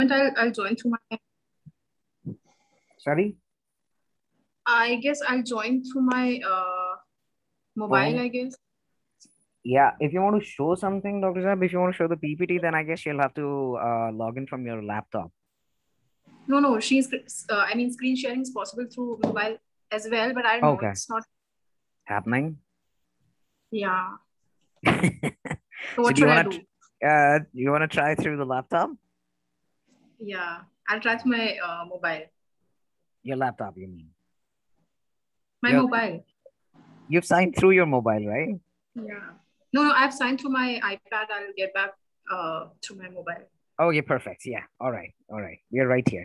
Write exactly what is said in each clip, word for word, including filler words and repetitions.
I'll, I'll join through my. Sorry? I guess I'll join through my uh, mobile, Phone? I guess. Yeah, if you want to show something, Doctor Saab, if you want to show the P P T, then I guess you'll have to uh, log in from your laptop. No, no, she's, uh, I mean, screen sharing is possible through mobile as well, but I don't know, Okay. it's not Happening. Yeah. So So what do you should I want do? to uh you want to try through the laptop? Yeah, I'll try through my uh, mobile. Your laptop, you mean? My Your, mobile. you've signed through your mobile, right? Yeah. No, no, I've signed through my iPad. I'll get back uh, through my mobile. Oh, yeah, perfect. Yeah. All right. All right. We're right here.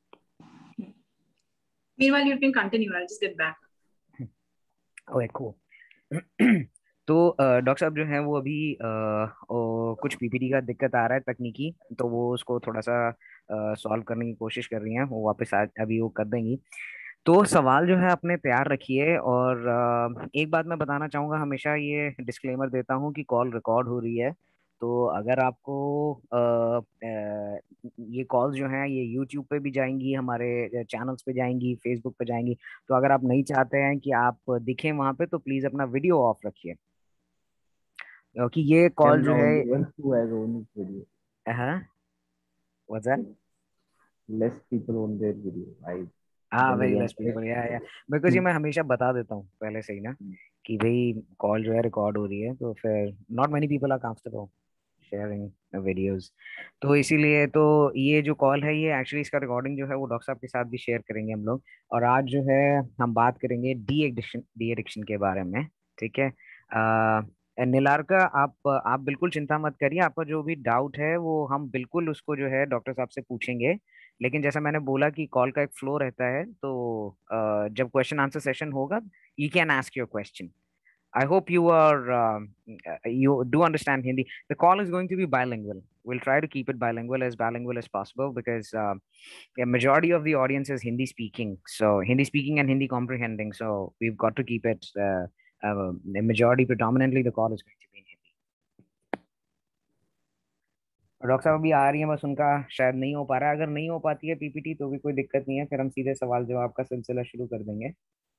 Meanwhile, you can continue. I'll just get back. Okay, cool. तो doctor साहब जो है वो अभी अ, ओ, कुछ PPT का दिक्कत आ रहा है तकनीकी, तो वो उसको थोड़ा सा सॉल्व करने की कोशिश कर रही हैं। वो वापस आ, अभी वो कर देंगी। तो सवाल जो है अपने तैयार रखिए। और अ, एक बात मैं बताना चाहूंगा, हमेशा ये डिस्क्लेमर देता हूँ कि कॉल रिकॉर्ड हो रही है। तो अगर आपको अ, अ, ये कॉल्स जो हैं ये यूट्यूब पे भी जाएंगी, हमारे चैनल्स पे जाएंगी, फेसबुक पे जाएंगी। तो अगर आप नहीं चाहते हैं कि आप दिखें वहां पे, तो प्लीज अपना वीडियो ऑफ रखिए, क्योंकि ये कॉल जो Camera है। only. Once who has owned his video. हाँ, what's that? Less people own their video. I हाँ, very generally less encourage. People, या या बिकॉज ये मैं हमेशा बता देता हूँ पहले से ही ना, कि भाई कॉल जो है रिकॉर्ड हो रही है, तो फिर not many people are comfortable sharing videos. तो इसीलिए तो ये जो कॉल है ये एक्चुअली इसका रिकॉर्डिंग जो है वो डॉक्टर साहब के साथ भी शेयर करेंगे हम लोग। और आज जो है हम बात करेंगे डी एडिक्शन डी एडिक्शन के बारे में। ठीक है। अ, नीलारका, आप आप बिल्कुल चिंता मत करिए। आपका जो भी डाउट है वो हम बिल्कुल उसको जो है डॉक्टर साहब से पूछेंगे। लेकिन जैसा मैंने बोला कि कॉल का एक फ्लो रहता है, तो अ, जब क्वेश्चन आंसर सेशन होगा, you can ask your question. I hope you are um, uh, you do understand Hindi. The call is going to be bilingual. We'll try to keep it bilingual, as bilingual as possible, because uh, a majority of the audience is Hindi speaking. So Hindi speaking and Hindi comprehending. So we've got to keep it uh, uh, a majority predominantly. The call is going to be in Hindi. Doctor साहब अभी आ रही है, बस उनका शायद नहीं हो पा रहा है। अगर नहीं हो पाती है पीपीटी तो भी कोई दिक्कत नहीं है, फिर हम सीधे सवाल जवाब का सिलसिला शुरू कर देंगे।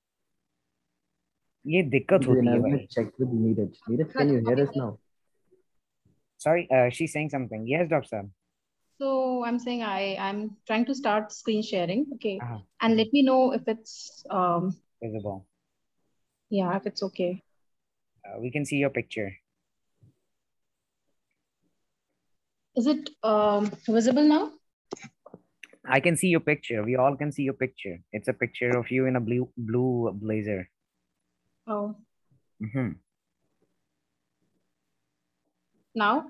ये दिक्कत Then होती है I'm भाई। gonna check with Neeraj. Neeraj, can you hear us now? Sorry, uh, she's saying something. Yes, doctor साहब. So I'm saying I, I'm trying to start screen sharing. Okay. Uh-huh. And let me know if it's, um, Visible. yeah, if it's okay. Uh, we can see your picture. Is it um, visible now? I can see your picture. We all can see your picture. It's a picture of you in a blue blue blazer. Oh. Mm-hmm. Now?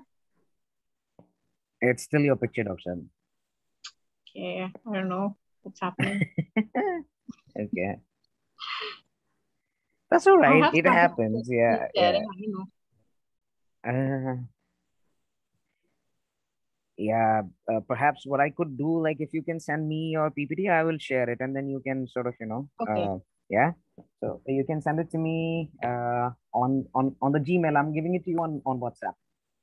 It's still your picture, doctor. Okay, I don't know what's happening. Okay. That's all right. I have It happens. Yeah, yeah. I don't know. Uh, yeah. Uh, perhaps what I could do, like, if you can send me your P P T, I will share it, and then you can sort of, you know, Okay. uh, yeah. So you can send it to me uh, on on on the Gmail. I'm giving it to you on on WhatsApp.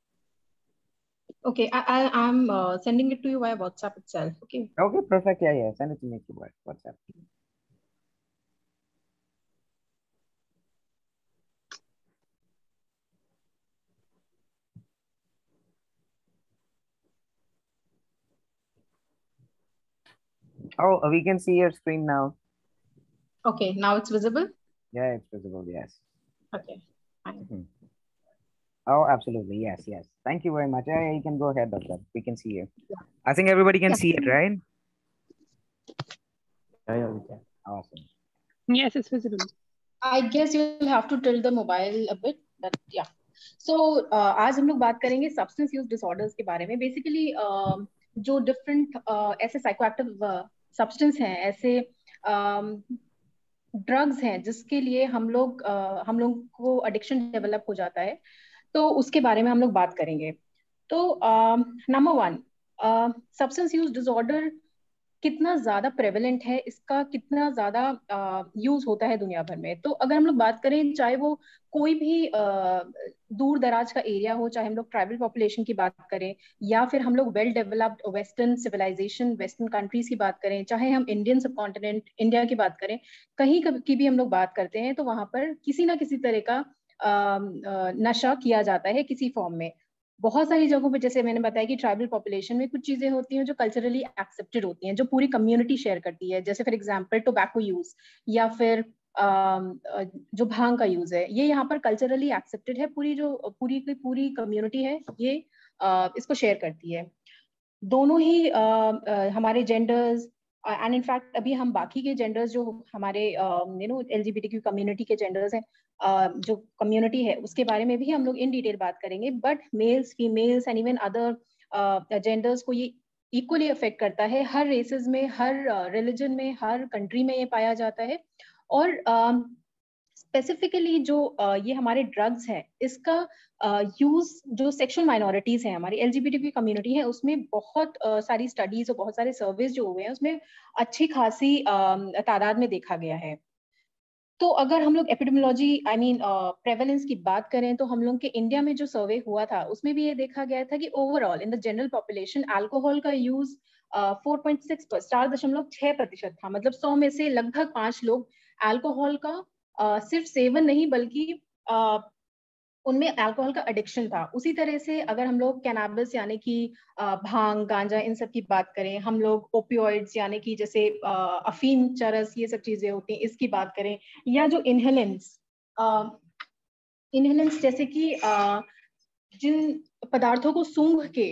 Okay, I, I I'm uh, sending it to you via WhatsApp itself. Okay. Okay, perfect. Yeah, yeah. Send it to me through WhatsApp. Oh, we can see your screen now. Okay, now it's visible? Yeah, it's visible. Yes. Okay, fine. Mm-hmm. Oh, absolutely. Yes, yes. Thank you very much. Yeah, you can go ahead, doctor. We can see you. Yeah. I think everybody can yeah. see it, right? Yeah, yeah, we can. Awesome. Yes, it's visible. I guess you'll have to tilt the mobile a bit, but yeah. So uh, आज हम लोग बात करेंगे substance use disorders के बारे में. Basically, uh, जो different uh, ऐसे psychoactive uh, substance हैं, ऐसे um, drugs हैं जिसके लिए हम लोग uh, हम लोग को addiction develop हो जाता है, तो उसके बारे में हम लोग बात करेंगे. तो number one, substance use disorder कितना ज्यादा प्रेवलेंट है, इसका कितना ज्यादा यूज होता है दुनिया भर में। तो अगर हम लोग बात करें, चाहे वो कोई भी uh, दूर दराज का एरिया हो, चाहे हम लोग ट्राइबल पॉपुलेशन की बात करें, या फिर हम लोग well developed western civilization western countries की बात करें, चाहे हम इंडियन सब कॉन्टिनेंट इंडिया की बात करें, कहीं की भी हम लोग बात करते हैं, तो वहां पर किसी ना किसी तरह का नशा किया जाता है किसी फॉर्म में। बहुत सारी जगहों पे, जैसे मैंने बताया कि ट्राइबल पॉपुलेशन में कुछ चीजें होती हैं जो कल्चरली एक्सेप्टेड होती हैं, जो पूरी कम्युनिटी शेयर करती है, जैसे फॉर एग्जांपल टोबैको यूज, या फिर जो भांग का यूज है, ये यहाँ पर कल्चरली एक्सेप्टेड है। पूरी जो पूरी की पूरी कम्युनिटी है ये इसको शेयर करती है। दोनों ही हमारे जेंडर्स एंड इनफैक्ट अभी हम बाकी के जेंडर्स जो हमारे यू नो एलजीबीटीक्यू कम्युनिटी के जेंडर्स हैं, uh, जो कम्युनिटी है, उसके बारे में भी हम लोग इन डिटेल बात करेंगे। But males, females and even other genders को ये इक्वली अफेक्ट करता है। हर रेसेस में, हर रिलीजन uh, में, हर कंट्री में ये पाया जाता है। और uh, स्पेसिफिकली जो uh, ये हमारे ड्रग्स हैं, इसका यूज uh, जो सेक्सुअल माइनॉरिटीज हैं, हमारी एलजीबीटीक्यू कम्युनिटी है, उसमें बहुत uh, सारी स्टडीज और बहुत सारे सर्वेज जो हुए हैं, उसमें अच्छी खासी uh, तादाद में देखा गया है। तो अगर हम लोग एपिडेमियोलॉजी आई मीन प्रेवलेंस की बात करें, तो हम लोग के इंडिया में जो सर्वे हुआ था उसमें भी ये देखा गया था कि overall in the general population alcohol का यूज फोर पॉइंट सिक्स पर चार दशमलव छह प्रतिशत था। मतलब सौ में से लगभग पांच लोग अल्कोहल का uh, सिर्फ सेवन नहीं बल्कि uh, उनमें अल्कोहल का एडिक्शन था। उसी तरह से अगर हम लोग कैनाबिस यानी कि भांग, गांजा, इन सब की बात करें, हम लोग ओपियोइड्स यानी कि जैसे अफीम, चरस, ये सब चीजें होती हैं, इसकी बात करें, या जो इनहेलेंट्स इनहेलेंट्स जैसे कि जिन पदार्थों को सूंघ के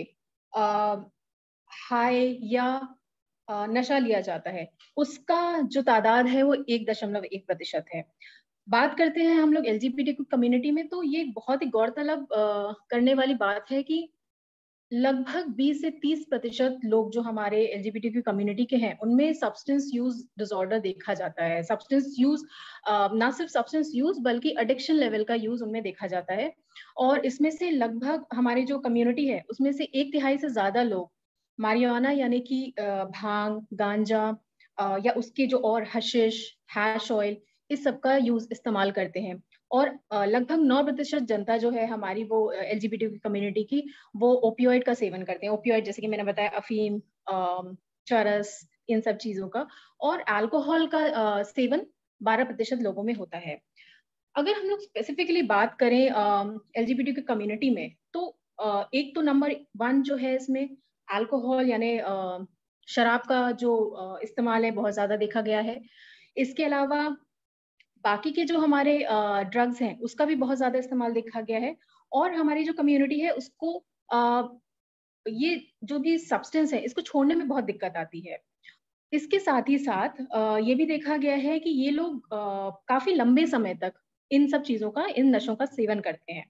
हाई या नशा लिया जाता है, उसका जो तादाद है वो एक दशमलव एक प्रतिशत है। बात करते हैं हम लोग एलजीबीटीक्यू कम्युनिटी में, तो ये बहुत ही गौरतलब करने वाली बात है कि लगभग बीस से तीस प्रतिशत लोग जो हमारे एलजीबीटीक्यू कम्युनिटी के हैं, उनमें सब्सटेंस यूज डिसऑर्डर देखा जाता है। सब्सटेंस यूज, ना सिर्फ सब्सटेंस यूज बल्कि एडिक्शन लेवल का यूज उनमें देखा जाता है। और इसमें से लगभग हमारी जो कम्युनिटी है उसमें से एक तिहाई से ज्यादा लोग मारिजुआना यानी कि भांग, गांजा या उसके जो और हशिश, हैश ऑयल, इस सब का यूज इस्तेमाल करते हैं। और लगभग नौ प्रतिशत जनता जो है हमारी वो एलजीबीटी कम्युनिटी की, वो ओपियोइड का सेवन करते हैं। ओपियोइड जैसे कि मैंने बताया, अफीम, चरस, इन सब चीजों का। और अल्कोहल का सेवन बारह प्रतिशत लोगों में होता है। अगर हम लोग स्पेसिफिकली बात करें एलजीबीटी की कम्युनिटी में, तो एक तो नंबर वन जो है इसमें अल्कोहल यानी शराब का जो इस्तेमाल है बहुत ज्यादा देखा गया है। इसके अलावा बाकी के जो हमारे ड्रग्स हैं उसका भी बहुत ज्यादा इस्तेमाल देखा गया है। और हमारी जो कम्युनिटी है उसको आ, ये जो भी सब्सटेंस है इसको छोड़ने में बहुत दिक्कत आती है। इसके साथ ही साथ आ, ये भी देखा गया है कि ये लोग आ, काफी लंबे समय तक इन सब चीजों का, इन नशों का सेवन करते हैं।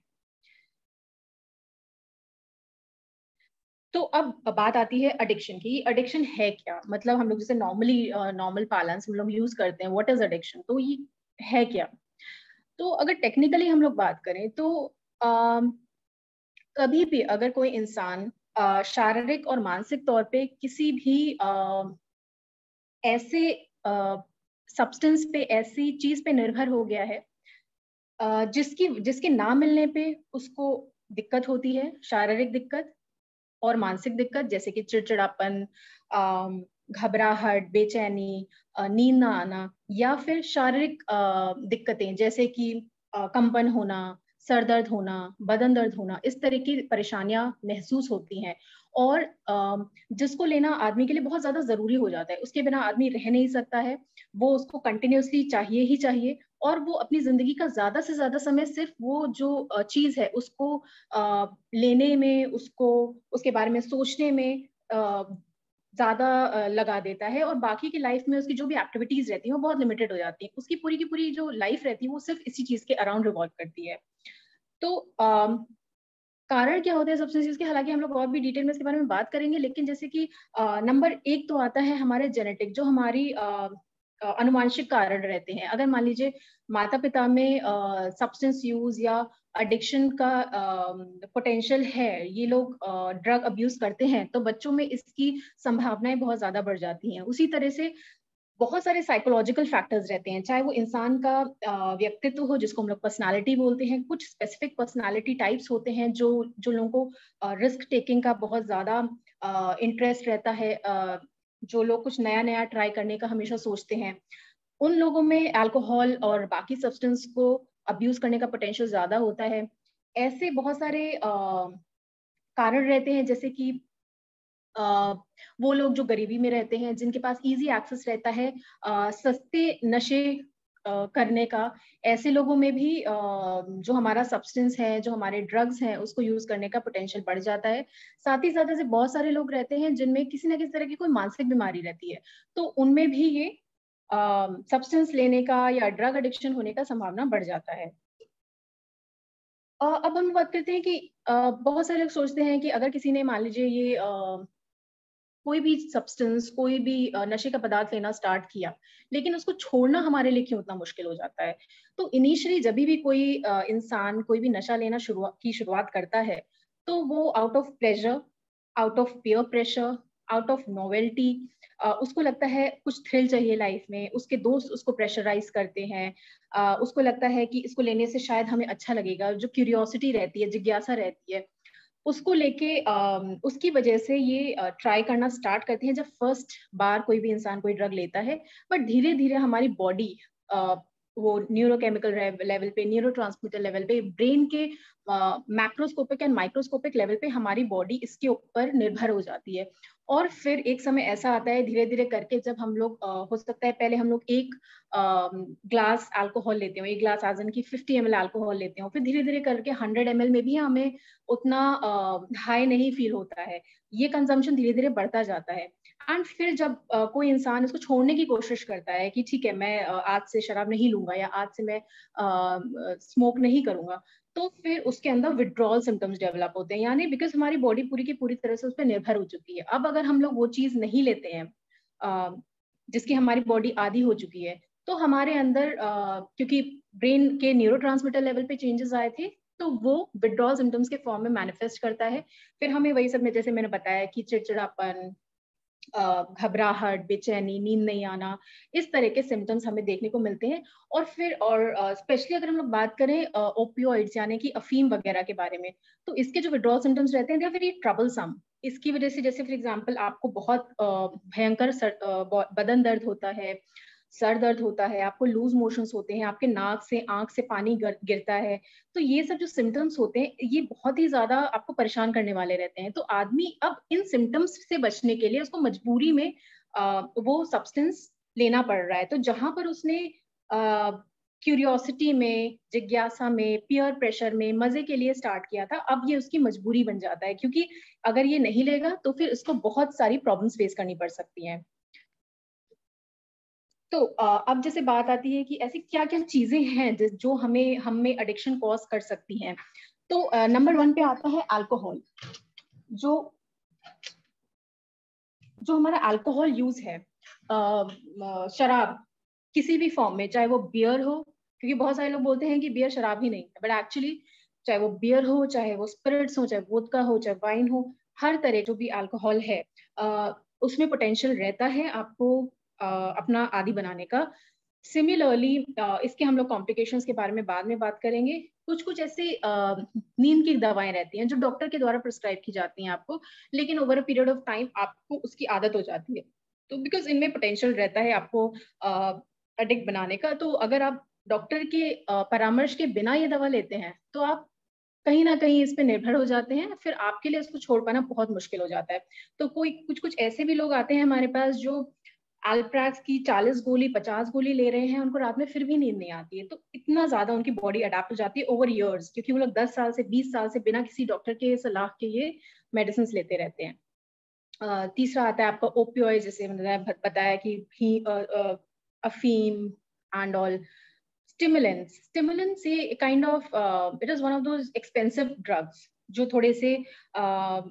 तो अब बात आती है एडिक्शन की। एडिक्शन है क्या, मतलब हम लोग जैसे नॉर्मली नॉर्मल पालन हम लोग यूज करते हैं, व्हाट इज एडिक्शन, तो ये है क्या। तो अगर टेक्निकली हम लोग बात करें तो आ, कभी भी अगर कोई इंसान शारीरिक और मानसिक तौर पे किसी भी आ, ऐसे सब्सटेंस पे, ऐसी चीज पे निर्भर हो गया है आ, जिसकी जिसके ना मिलने पे उसको दिक्कत होती है, शारीरिक दिक्कत और मानसिक दिक्कत, जैसे कि चिड़चिड़ापन, घबराहट, बेचैनी, नींद ना आना, या फिर शारीरिक दिक्कतें जैसे कि कंपन होना, सर दर्द होना, बदन दर्द होना, इस तरह की परेशानियां महसूस होती हैं। और जिसको लेना आदमी के लिए बहुत ज्यादा जरूरी हो जाता है, उसके बिना आदमी रह नहीं सकता है, वो उसको कंटिन्यूसली चाहिए ही चाहिए। और वो अपनी जिंदगी का ज्यादा से ज्यादा समय सिर्फ वो जो चीज है उसको लेने में, उसको उसके बारे में सोचने में ज्यादा लगा देता है। और बाकी की लाइफ में उसकी जो भी एक्टिविटीज रहती हैं वो बहुत लिमिटेड हो जाती हैं। उसकी पूरी की पूरी जो लाइफ रहती है वो सिर्फ इसी चीज के अराउंड रिवॉल्व करती है। तो आ, कारण क्या होते हैं सब्सटेंस यूज के, हालांकि हम लोग और भी डिटेल में इसके बारे में बात करेंगे, लेकिन जैसे कि नंबर एक तो आता है हमारे जेनेटिक, जो हमारी अनुवांशिक कारण रहते हैं। अगर मान लीजिए माता पिता में सब्सटेंस यूज या एडिक्शन का पोटेंशियल है, ये लोग ड्रग अब्यूज करते हैं, तो बच्चों में इसकी संभावनाएं बहुत ज्यादा बढ़ जाती हैं। उसी तरह से बहुत सारे साइकोलॉजिकल फैक्टर्स रहते हैं, चाहे वो इंसान का व्यक्तित्व हो जिसको हम लोग पर्सनालिटी बोलते हैं, कुछ स्पेसिफिक पर्सनालिटी टाइप्स होते हैं जो जो लोगों को रिस्क टेकिंग का बहुत ज्यादा इंटरेस्ट रहता है, uh, जो लोग कुछ नया नया ट्राई करने का हमेशा सोचते हैं, उन लोगों में अल्कोहल और बाकी सब्सटेंस को अब्यूज करने का पोटेंशियल ज्यादा होता है। ऐसे बहुत सारे uh, कारण रहते हैं, जैसे कि Uh, वो लोग जो गरीबी में रहते हैं, जिनके पास इजी एक्सेस रहता है uh, सस्ते नशे uh, करने का, ऐसे लोगों में भी uh, जो हमारा सब्सटेंस है, जो हमारे ड्रग्स हैं, उसको यूज करने का पोटेंशियल बढ़ जाता है। साथ ही साथ ऐसे बहुत सारे लोग रहते हैं जिनमें किसी ना किसी तरह की कोई मानसिक बीमारी रहती है, तो उनमें भी ये सब्सटेंस uh, लेने का या ड्रग एडिक्शन होने का संभावना बढ़ जाता है। uh, अब हम बात करते हैं कि uh, बहुत सारे लोग सोचते हैं कि अगर किसी ने मान लीजिए ये uh, कोई भी सब्सटेंस, कोई भी नशे का पदार्थ लेना स्टार्ट किया, लेकिन उसको छोड़ना हमारे लिए क्यों उतना मुश्किल हो जाता है। तो इनिशियली जब भी कोई इंसान कोई भी नशा लेना शुरुआत की शुरुआत करता है, तो वो out of pleasure, out of peer pressure, out of novelty, उसको लगता है कुछ थ्रिल चाहिए लाइफ में, उसके दोस्त उसको प्रेशराइज करते हैं, uh, उसको लगता है कि इसको लेने से शायद हमें अच्छा लगेगा, जो क्यूरियोसिटी रहती है, जिज्ञासा रहती है, उसको लेके उसकी वजह से ये ट्राई करना स्टार्ट करते हैं जब फर्स्ट बार कोई भी इंसान कोई ड्रग लेता है। बट धीरे धीरे हमारी बॉडी वो न्यूरोकेमिकल लेवल पे, न्यूरोट्रांसमीटर लेवल पे, ब्रेन के मैक्रोस्कोपिक एंड माइक्रोस्कोपिक लेवल पे हमारी बॉडी इसके ऊपर निर्भर हो जाती है। और फिर एक समय ऐसा आता है धीरे धीरे करके, जब हम लोग हो सकता है पहले हम लोग एक ग्लास अल्कोहल लेते हो, एक ग्लास आजन की फिफ्टी एम एल अल्कोहल लेते हो, फिर धीरे धीरे करके हंड्रेड एम एल में भी हमें उतना हाई नहीं फील होता है, ये कंजम्पशन धीरे धीरे बढ़ता जाता है। एंड फिर जब uh, कोई इंसान इसको छोड़ने की कोशिश करता है कि ठीक है मैं uh, आज से शराब नहीं लूंगा या आज से मैं स्मोक uh, नहीं करूंगा, तो फिर उसके अंदर विड्रॉल सिम्टम्स डेवलप होते हैं, यानी बिकॉज हमारी बॉडी पूरी की पूरी तरह से उस पर निर्भर हो चुकी है। अब अगर हम लोग वो चीज नहीं लेते हैं uh, जिसकी हमारी बॉडी आदी हो चुकी है, तो हमारे अंदर uh, क्योंकि ब्रेन के न्यूरोट्रांसमीटर लेवल पे चेंजेस आए थे, तो वो विड्रॉल सिम्टम्स के फॉर्म में मैनिफेस्ट करता है। फिर हमें वही सब में, जैसे मैंने बताया कि चिड़चिड़ापन, घबराहट, बेचैनी, नींद नहीं आना, इस तरह के सिम्टम्स हमें देखने को मिलते हैं। और फिर और स्पेशली uh, अगर हम लोग बात करें ओपियोइड्स यानी कि अफीम वगैरह के बारे में, तो इसके जो विड्रॉल सिम्टम्स रहते हैं दे आर वेरी ट्रबलसम। इसकी वजह से जैसे फॉर एग्जांपल आपको बहुत uh, भयंकर uh, बदन दर्द होता है, सर दर्द होता है, आपको लूज मोशंस होते हैं, आपके नाक से आंख से पानी गिरता है, तो ये सब जो सिम्टम्स होते हैं ये बहुत ही ज्यादा आपको परेशान करने वाले रहते हैं। तो आदमी अब इन सिम्टम्स से बचने के लिए उसको मजबूरी में आ, वो सब्सटेंस लेना पड़ रहा है। तो जहां पर उसने क्यूरियोसिटी में, जिज्ञासा में, पीयर प्रेशर में, मजे के लिए स्टार्ट किया था, अब ये उसकी मजबूरी बन जाता है, क्योंकि अगर ये नहीं लेगा तो फिर उसको बहुत सारी प्रॉब्लम्स फेस करनी पड़ सकती हैं। तो अब जैसे बात आती है कि ऐसी क्या क्या चीजें हैं जो हमें हमें एडिक्शन कॉज कर सकती हैं। तो नंबर वन पे आता है अल्कोहल। जो जो हमारा अल्कोहल यूज है, शराब किसी भी फॉर्म में, चाहे वो बियर हो, क्योंकि बहुत सारे लोग बोलते हैं कि बियर शराब ही नहीं है, बट एक्चुअली चाहे वो बियर हो, चाहे वो स्पिरिट्स हो, चाहे वोदका हो, चाहे वाइन हो, हर तरह जो भी अल्कोहल है uh, उसमें पोटेंशियल रहता है आपको uh, अपना आदी बनाने का। सिमिलरली uh, इसके हम लोग कॉम्प्लिकेशंस के बारे में बाद में बात करेंगे। कुछ कुछ ऐसे uh, नींद की दवाएं रहती हैं जो डॉक्टर के द्वारा प्रिस्क्राइब की जाती हैं आपको, लेकिन over a period of time आपको उसकी आदत हो जाती है, तो बिकॉज इनमें पोटेंशियल रहता है आपको एडिक्ट uh, बनाने का। तो अगर आप डॉक्टर के uh, परामर्श के बिना ये दवा लेते हैं तो आप कहीं ना कहीं इस पे निर्भर हो जाते हैं, फिर आपके लिए इसको छोड़ पाना बहुत मुश्किल हो जाता है। तो कोई कुछ कुछ ऐसे भी लोग आते हैं हमारे पास जो अल्प्रैक्स की चालीस गोली, पचास गोली ले रहे हैं, उनको रात में फिर भी नींद नहीं आती है। तो इतना ज्यादा उनकी बॉडी अडेप्ट हो जाती है ओवर इयर्स, क्योंकि वो लोग दस साल से बीस साल से बिना किसी डॉक्टर के सलाह के ये मेडिसिन लेते रहते हैं। uh, तीसरा आता है आपका ओपियोइड, जैसे मैंने बताया कि अफीम and all. Stimulants. Stimulants a kind of uh, it is one of those expensive drugs जो थोड़े से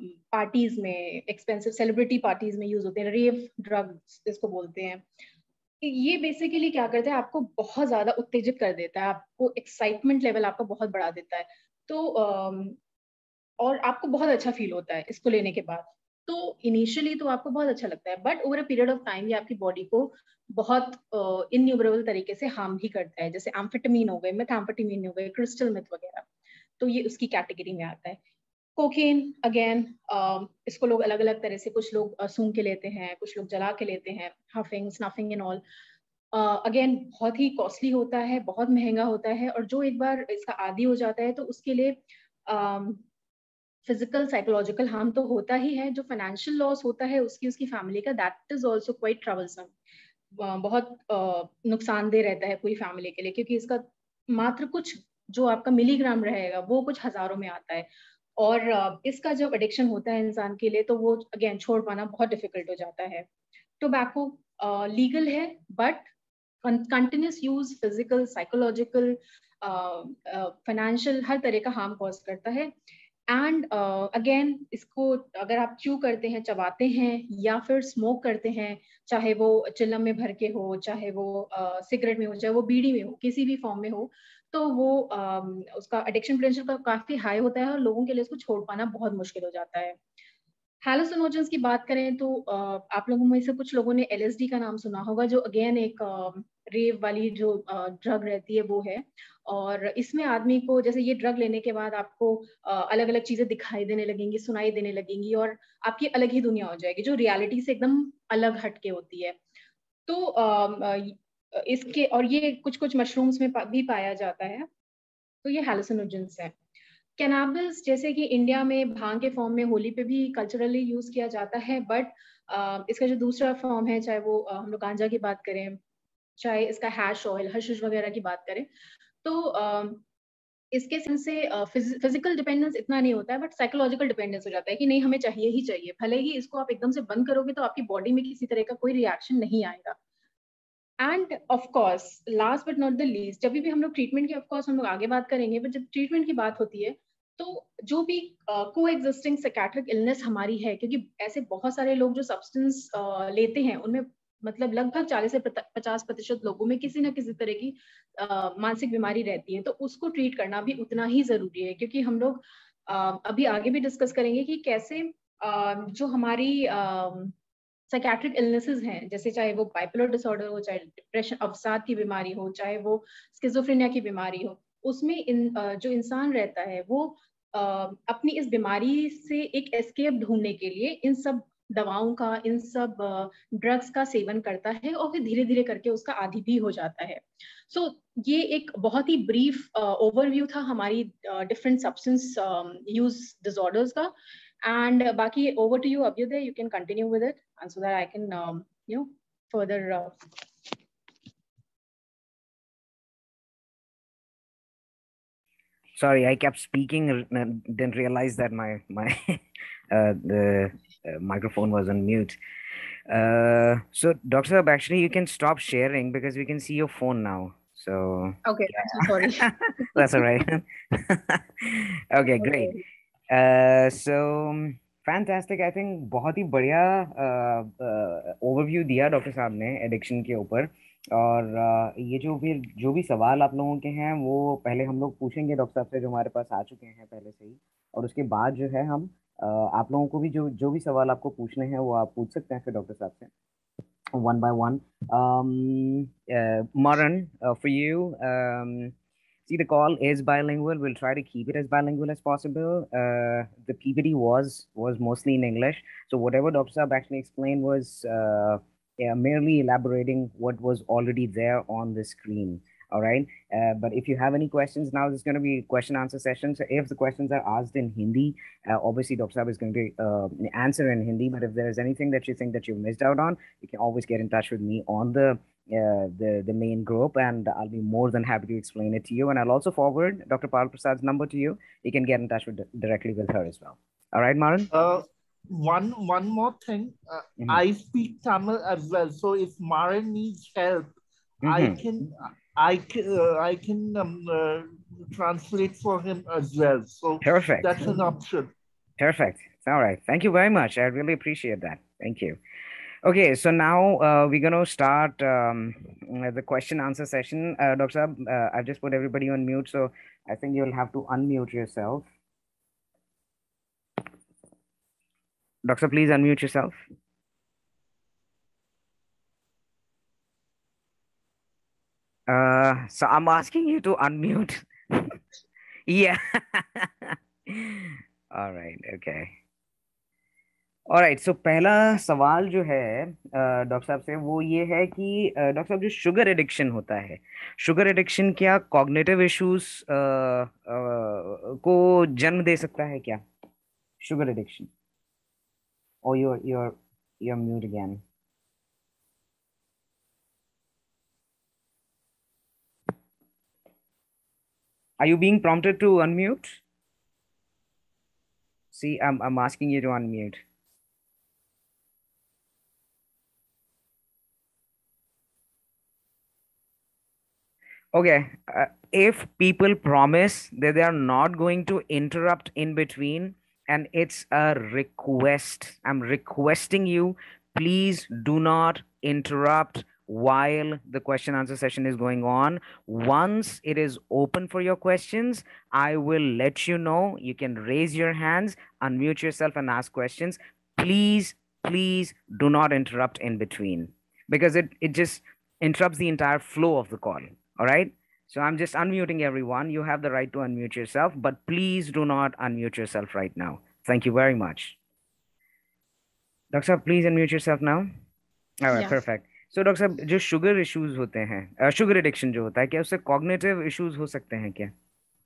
पार्टीज uh, में, एक्सपेंसिव सेलिब्रिटी पार्टीज में यूज होते हैं, रेव ड्रग्स इसको बोलते हैं। ये बेसिकली क्या करता है, आपको बहुत ज्यादा उत्तेजित कर देता है, आपको एक्साइटमेंट लेवल आपका बहुत बढ़ा देता है। तो और आपको बहुत अच्छा फील होता है इसको लेने के बाद। तो इनिशियली तो आपको बहुत अच्छा लगता है, but over a period of time ये आपकी बॉडी को बहुत इन्यूमरेबल तरीके से हार्म भी करता है। जैसे एम्फेटामिन हो गए, मेथाम्फेटामिन हो गए, क्रिस्टल मेथ वगैरह, तो ये उसकी कैटेगरी में आता है। कोकेन अगेन, इसको लोग अलग अलग तरह से, कुछ लोग सूंघ के लेते हैं, कुछ लोग जला के लेते हैं, huffing snuffing and all. Again बहुत ही कॉस्टली होता है, बहुत महंगा होता है, और जो एक बार इसका आदी हो जाता है तो उसके लिए फिजिकल साइकोलॉजिकल हार्म तो होता ही है, जो फाइनेंशियल लॉस होता है उसकी उसकी फैमिली का, that is also quite troublesome. बहुत uh, नुकसानदेह रहता है पूरी फैमिली के लिए, क्योंकि इसका मात्र कुछ जो आपका मिलीग्राम रहेगा वो कुछ हजारों में आता है। और uh, इसका जब एडिक्शन होता है इंसान के लिए तो वो अगेन छोड़ पाना बहुत डिफिकल्ट हो जाता है। टोबैको लीगल है, but continuous use physical, psychological, financial, हर तरह का हार्म कॉज करता है। एंड अगेन uh, इसको अगर आप च्यू करते हैं, चबाते हैं, या फिर स्मोक करते हैं, चाहे वो चिलम में भर के हो, चाहे वो सिगरेट uh, में हो, चाहे वो बीड़ी में हो, किसी भी फॉर्म में हो, तो वो um, उसका एडिक्शन पोटेंशियल का काफी हाई होता है और लोगों के लिए इसको छोड़ पाना बहुत मुश्किल हो जाता है। हैलोसिनोजेंस की बात करें तो uh, आप लोगों में से कुछ लोगों ने एलएसडी का नाम सुना होगा, जो अगेन एक रेव uh, वाली जो ड्रग uh, रहती है वो है। और इसमें आदमी को, जैसे ये ड्रग लेने के बाद आपको अलग अलग चीजें दिखाई देने लगेंगी, सुनाई देने लगेंगी, और आपकी अलग ही दुनिया हो जाएगी जो रियलिटी से एकदम अलग हटके होती है। तो uh, इसके, और ये कुछ कुछ मशरूम्स में भी पाया जाता है, तो ये हैलोसिनोजेंस है। कैनाबिस, जैसे कि इंडिया में भांग के फॉर्म में होली पे भी कल्चरली यूज किया जाता है, बट इसका जो दूसरा फॉर्म है, चाहे वो हम लोग गांजा की बात करें, चाहे इसका हैश ऑयल, हशीश वगैरह की बात करें, तो इसके सेंस से फिजिकल डिपेंडेंस इतना नहीं होता है, बट साइकोलॉजिकल डिपेंडेंस हो जाता है कि नहीं, हमें चाहिए ही चाहिए। भले ही इसको आप एकदम से बंद करोगे तो आपकी बॉडी में किसी तरह का कोई रिएक्शन नहीं आएगा। And of course last but not the least, जब भी हम लोग ट्रीटमेंट की, ऑफ कोर्स हम लोग आगे बात करेंगे, बट जब ट्रीटमेंट की बात होती है तो जो भी को एग्जिस्टिंग साइकियाट्रिक इलनेस हमारी है, क्योंकि ऐसे बहुत सारे लोग जो सब्सटेंस uh, लेते हैं, उनमें मतलब लगभग चालीस से पचास प्रतिशत लोगों में किसी ना किसी तरह की uh, मानसिक बीमारी रहती है, तो उसको ट्रीट करना भी उतना ही जरूरी है। क्योंकि हम लोग uh, अभी आगे भी डिस्कस करेंगे कि कैसे uh, जो हमारी uh, साइकेट्रिक इलनेसेस हैं, जैसे चाहे वो बाइपोलर डिसऑर्डर हो, चाहे डिप्रेशन, अवसाद की बीमारी हो, चाहे वो स्किज़ोफ्रेनिया की बीमारी हो, उसमें इन जो इंसान रहता है वो अपनी इस बीमारी से एक एस्केप ढूंढने के लिए इन सब दवाओं का, इन सब ड्रग्स का सेवन करता है, और फिर धीरे धीरे करके उसका आदी भी हो जाता है। सो so, ये एक बहुत ही ब्रीफ ओवरव्यू था हमारी डिफरेंट सब्सटेंस यूज डिसऑर्डर्स का। And uh, Baki, over to you, Abhyuday. You can continue with it, and so that I can, um, you know, further. Uh... Sorry, I kept speaking. Didn't realize that my my uh, the uh, microphone was on mute. Uh, so, Doctor Saab, actually, you can stop sharing because we can see your phone now. So. Okay. Yeah. I'm so sorry. That's all right. Okay, Okay. great. Uh, so fantastic, I think बहुत ही बढ़िया overview दिया doctor साहब ने addiction के ऊपर। और uh, ये जो भी जो भी सवाल आप लोगों के हैं वो पहले हम लोग पूछेंगे डॉक्टर साहब से, जो हमारे पास आ चुके हैं पहले से ही, और उसके बाद जो है हम uh, आप लोगों को भी जो जो भी सवाल आपको पूछने हैं वो आप पूछ सकते हैं फिर डॉक्टर साहब से one by one. Maran, uh, for you, um, see, the call is bilingual. We'll try to keep it as bilingual as possible. Uh, the P P T was was mostly in English, so whatever Doctor Saab actually explained was uh, yeah, merely elaborating what was already there on the screen. All right. Uh, but if you have any questions, now there's going to be question answer session. So if the questions are asked in Hindi, uh, obviously Doctor Saab is going to uh, answer in Hindi. But if there is anything that you think that you missed out on, you can always get in touch with me on the uh, the the main group, and I'll be more than happy to explain it to you. And I'll also forward Doctor Pal Prasad's number to you. You can get in touch with directly with her as well. All right, Maran? Uh, one one more thing. Uh, mm-hmm. I speak Tamil as well, so if Maran needs help, mm-hmm. I can I can uh, I can um, uh, translate for him as well. So perfect. That's an option. Perfect. All right. Thank you very much. I really appreciate that. Thank you. Okay, so now uh, we're going to start um, uh, the question answer session. Uh, Doctor Saab, uh, I've just put everybody on mute, so I think you'll have to unmute yourself. Doctor, please unmute yourself. Uh, so I'm asking you to unmute. Yeah. All right. Okay. All right. So पहला सवाल जो है doctor साहब से वो ये है कि डॉक्टर साहब जो शुगर एडिक्शन होता है, शुगर एडिक्शन क्या कॉग्निटिव इश्यूज को जन्म दे सकता है क्या? Sugar addiction. Oh, you're you're you're mute again. Are you being prompted to unmute? See, I'm I'm asking you to unmute. Okay, uh, if people promise that they are not going to interrupt in between, and it's a request, I'm requesting you, please do not interrupt while the question answer session is going on. Once it is open for your questions, I will let you know. You can raise your hands, unmute yourself and ask questions. Please, please do not interrupt in between, because it, it just interrupts the entire flow of the call. All right. So I'm just unmuting everyone. You have the right to unmute yourself, but please do not unmute yourself right now. Thank you very much. Doctor, please unmute yourself now. All right, yeah. Perfect. So Doctor, जो sugar issues होते हैं, sugar addiction जो होता है, क्या उससे cognitive issues हो सकते हैं क्या?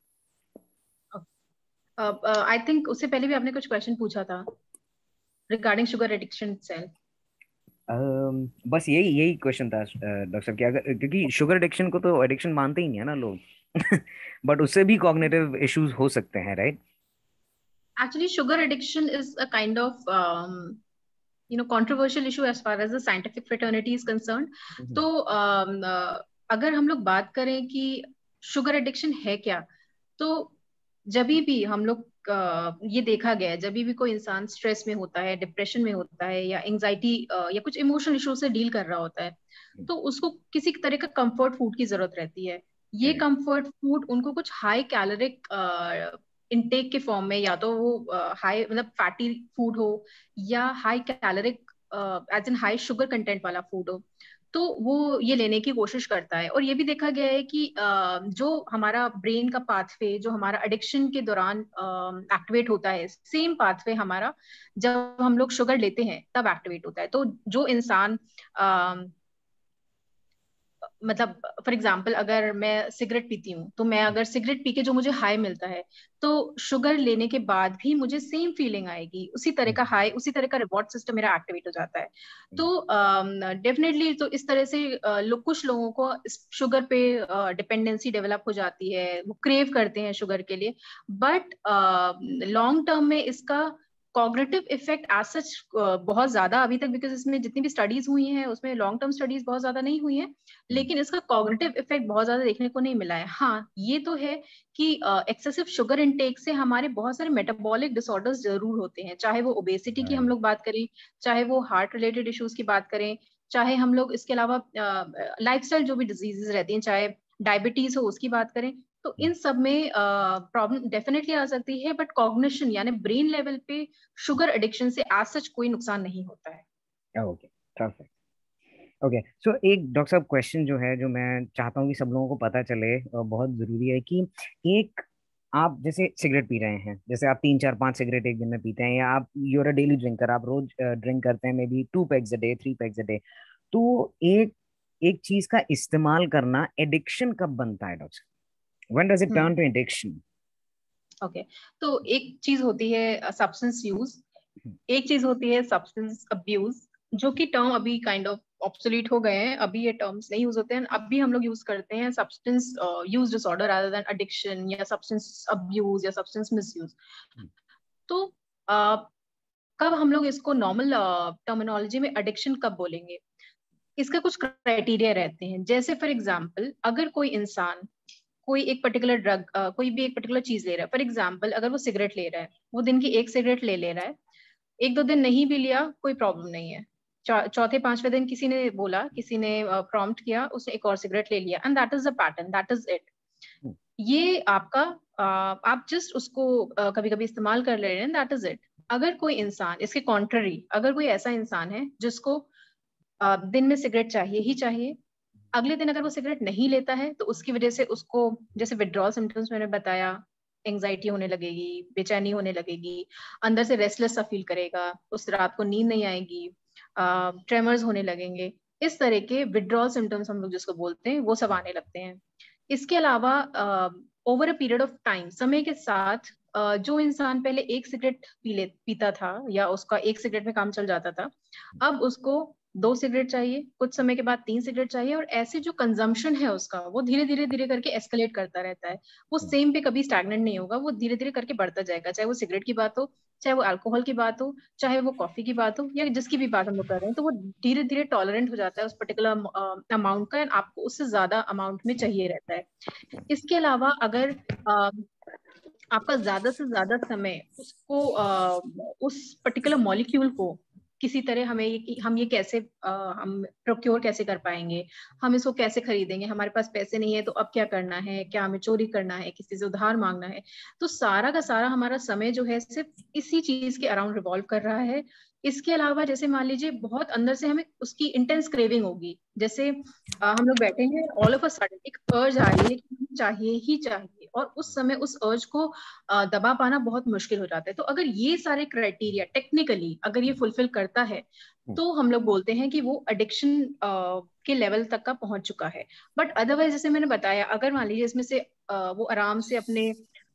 Uh, uh, I think उससे पहले भी आपने कुछ question पूछा था regarding sugar addiction itself. Um, बस यही यही क्वेश्चन था डॉक्टर साहब, अगर क्योंकि शुगर एडिक्शन को तो एडिक्शन मानते ही नहीं है ना लोग, बट उससे भी कॉग्निटिव इश्यूज हो सकते हैं, right? Actually sugar addiction is a kind of you know controversial issue as far as the scientific fraternity is concerned. तो um, uh, अगर हम लोग बात करें कि शुगर एडिक्शन है क्या, तो जब भी हम लोग Uh, ये देखा गया है, जब भी कोई इंसान स्ट्रेस में होता है, डिप्रेशन में होता है, या एंजाइटी uh, या कुछ इमोशनल इशू से डील कर रहा होता है, तो उसको किसी तरह का कंफर्ट फूड की जरूरत रहती है. ये कंफर्ट फूड उनको कुछ हाई कैलोरिक इनटेक के फॉर्म में, या तो वो हाई uh, मतलब फैटी फूड हो, या high caloric as in high sugar content वाला फूड हो, तो वो ये लेने की कोशिश करता है. और ये भी देखा गया है कि जो हमारा ब्रेन का पाथवे जो हमारा एडिक्शन के दौरान एक्टिवेट होता है, सेम पाथवे हमारा जब हम लोग शुगर लेते हैं तब एक्टिवेट होता है. तो जो इंसान मतलब फॉर एग्जाम्पल अगर मैं सिगरेट पीती हूँ, तो मैं अगर सिगरेट पी के जो मुझे हाई मिलता है, तो शुगर लेने के बाद भी मुझे सेम फीलिंग आएगी, उसी तरह का हाई, उसी तरह का रिवॉर्ड सिस्टम मेरा एक्टिवेट हो जाता है. तो डेफिनेटली uh, तो इस तरह से uh, लो, कुछ लोगों को शुगर पे डिपेंडेंसी uh, डेवलप हो जाती है, वो क्रेव करते हैं शुगर के लिए. बट लॉन्ग टर्म में इसका कॉग्निटिव इफेक्ट एज सच बहुत ज्यादा अभी तक, बिकॉज इसमें जितनी भी स्टडीज हुई हैं उसमें लॉन्ग टर्म स्टडीज बहुत ज्यादा नहीं हुई हैं, लेकिन इसका कॉग्निटिव इफेक्ट बहुत ज्यादा देखने को नहीं मिला है. हाँ, ये तो है कि एक्सेसिव शुगर इनटेक से हमारे बहुत सारे मेटाबॉलिक डिसऑर्डर्स जरूर होते हैं, चाहे वो ओबेसिटी की हम लोग बात करें, चाहे वो हार्ट रिलेटेड इश्यूज की बात करें, चाहे हम लोग इसके अलावा लाइफस्टाइल जो भी डिजीजेस रहती हैं, चाहे डायबिटीज हो उसकी बात करें, तो इन सब में प्रॉब्लम डेफिनेटली आ सकती है. बट कॉग्निशन यानी ब्रेन लेवल पे शुगर एडिक्शन से एज सच कोई नुकसान नहीं होता है. Okay, perfect. ओके, सो एक डॉक्टर साहब क्वेश्चन जो है, जो मैं चाहता हूँ कि सब लोगों को पता चले, बहुत जरूरी है कि एक आप जैसे सिगरेट पी रहे हैं, जैसे आप तीन चार पांच सिगरेट एक दिन में पीते हैं, या आप यूर अ डेली ड्रिंकर, आप रोज ड्रिंक करते हैं, maybe two packs a day, three packs a day, तो एक एक चीज का इस्तेमाल करना एडिक्शन कब बनता है doctor? When does it turn to addiction? Okay, तो एक चीज होती है सब्सटेंस यूज, एक चीज होती है सब्सटेंस अब्यूज, जो कि टर्म अभी काइंड ऑफ ऑब्सोलीट हो गए हैं, अभी ये टर्म्स नहीं यूज होते हैं. अभी हम लोग यूज करते हैं substance use disorder rather than addiction या सब्सटेंस अब्यूज या सब्सटेंस मिसयूज. तो uh, कब हम लोग इसको नॉर्मल टर्मिनोलॉजी uh, में एडिक्शन कब बोलेंगे, इसका कुछ क्राइटेरिया रहते हैं. जैसे फॉर एग्जाम्पल अगर कोई इंसान कोई एक पर्टिकुलर ड्रग uh, कोई भी एक पर्टिकुलर चीज ले रहा है, फॉर एग्जाम्पल अगर वो सिगरेट ले रहा है, वो दिन की एक सिगरेट ले ले रहा है, एक दो दिन नहीं भी लिया कोई प्रॉब्लम नहीं है, चौथे पांचवें दिन किसी ने बोला, किसी ने प्रॉम्प्ट किया, उसने एक और सिगरेट ले लिया, and that is the pattern, that is it. ये आपका uh, आप जस्ट उसको uh, कभी कभी इस्तेमाल कर ले रहे हैं, दैट इज इट। अगर कोई इंसान इसके कॉन्ट्ररी, अगर कोई ऐसा इंसान है जिसको uh, दिन में सिगरेट चाहिए ही चाहिए, अगले दिन अगर वो सिगरेट नहीं लेता है तो उसकी वजह से उसको जैसे विड्रॉल सिम्टम्स मैंने बताया, एंजाइटी होने लगेगी, बेचैनी होने लगेगी, अंदर से रेस्टलेस सा फील करेगा, उस रात को नींद नहीं आएगी, ट्रेमर्स होने लगेंगे, इस तरह के विड्रॉल सिम्टम्स हम लोग जिसको बोलते हैं वो सब आने लगते हैं। इसके अलावा over a period of time, समय के साथ uh, जो इंसान पहले एक सिगरेट पी ले पीता था या उसका एक सिगरेट में काम चल जाता था, अब उसको दो सिगरेट चाहिए, कुछ समय के बाद तीन सिगरेट चाहिए, और ऐसे जो कंजम्पशन है उसका वो धीरे धीरे धीरे करके एस्केलेट करता रहता है। वो सेम पे कभी स्टैग्नेंट नहीं होगा, वो धीरे धीरे करके बढ़ता जाएगा, चाहे वो सिगरेट की बात हो, चाहे वो अल्कोहल की बात हो, चाहे वो कॉफी की बात हो, या जिसकी भी बात हम लोग कर रहे हैं, तो वो धीरे धीरे टॉलरेंट हो जाता है उस पर्टिकुलर अमाउंट का, एंड आपको उससे ज्यादा अमाउंट में चाहिए रहता है। इसके अलावा अगर uh, आपका ज्यादा से ज्यादा समय उसको uh, उस पर्टिकुलर मॉलिक्यूल को किसी तरह हमें ये हम ये कैसे आ, हम प्रोक्योर कैसे कर पाएंगे, हम इसको कैसे खरीदेंगे, हमारे पास पैसे नहीं है तो अब क्या करना है, क्या हमें चोरी करना है, किसी से उधार मांगना है, तो सारा का सारा हमारा समय जो है सिर्फ इसी चीज के अराउंड रिवॉल्व कर रहा है। इसके अलावा जैसे मान लीजिए बहुत अंदर से हमें उसकी इंटेंस क्रेविंग होगी, जैसे आ, हम लोग बैठे हैं, ऑल ऑफ अ सडन एक अर्ज आ रही है कि चाहिए ही चाहिए, और उस समय उस अर्ज को आ, दबा पाना बहुत मुश्किल हो जाता है। तो अगर ये सारे क्राइटेरिया टेक्निकली अगर ये फुलफिल करता है तो हम लोग बोलते हैं कि वो एडिक्शन के लेवल तक का पहुंच चुका है। बट अदरवाइज जैसे मैंने बताया, अगर मान लीजिए इसमें से आ, वो आराम से अपने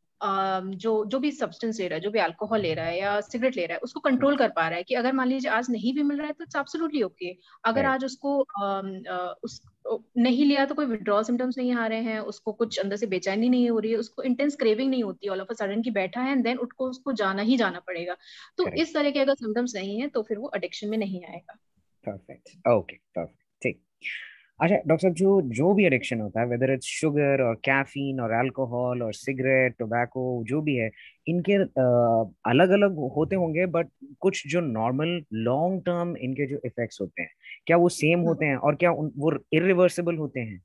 Uh, जो जो भी सब्सटेंस ले रहा है, जो भी अल्कोहल ले रहा है या सिगरेट ले रहा है, उसको कंट्रोल कर पा रहा है कि अगर मान लीजिए आज नहीं भी मिल रहा है तो इट्स एब्सोल्युटली ओके। अगर आज उसको uh, uh, उस नहीं लिया तो कोई विड्रॉल सिम्टम्स नहीं आ रहे हैं, उसको कुछ अंदर से बेचैनी नहीं हो रही है, उसको इंटेंस क्रेविंग नहीं होती ऑल ऑफ अ सडन की बैठा है एंड देन उसको उसको जाना ही जाना पड़ेगा, तो Correct. इस तरह के अगर सिम्टम्स नहीं है तो फिर वो एडिक्शन में नहीं आएगा। परफेक्ट, ओके, परफेक्ट, ठीक। अच्छा डॉक्टर साहब, जो जो भी एडिक्शन होता है, वेदर इट्स शुगर और कैफीन और अल्कोहल और सिगरेट, टोबैको, जो भी है, इनके अलग अलग होते होंगे, बट कुछ जो नॉर्मल लॉन्ग टर्म इनके जो इफेक्ट्स होते हैं, क्या वो सेम होते हैं, और क्या उन, वो इरिवर्सिबल होते हैं?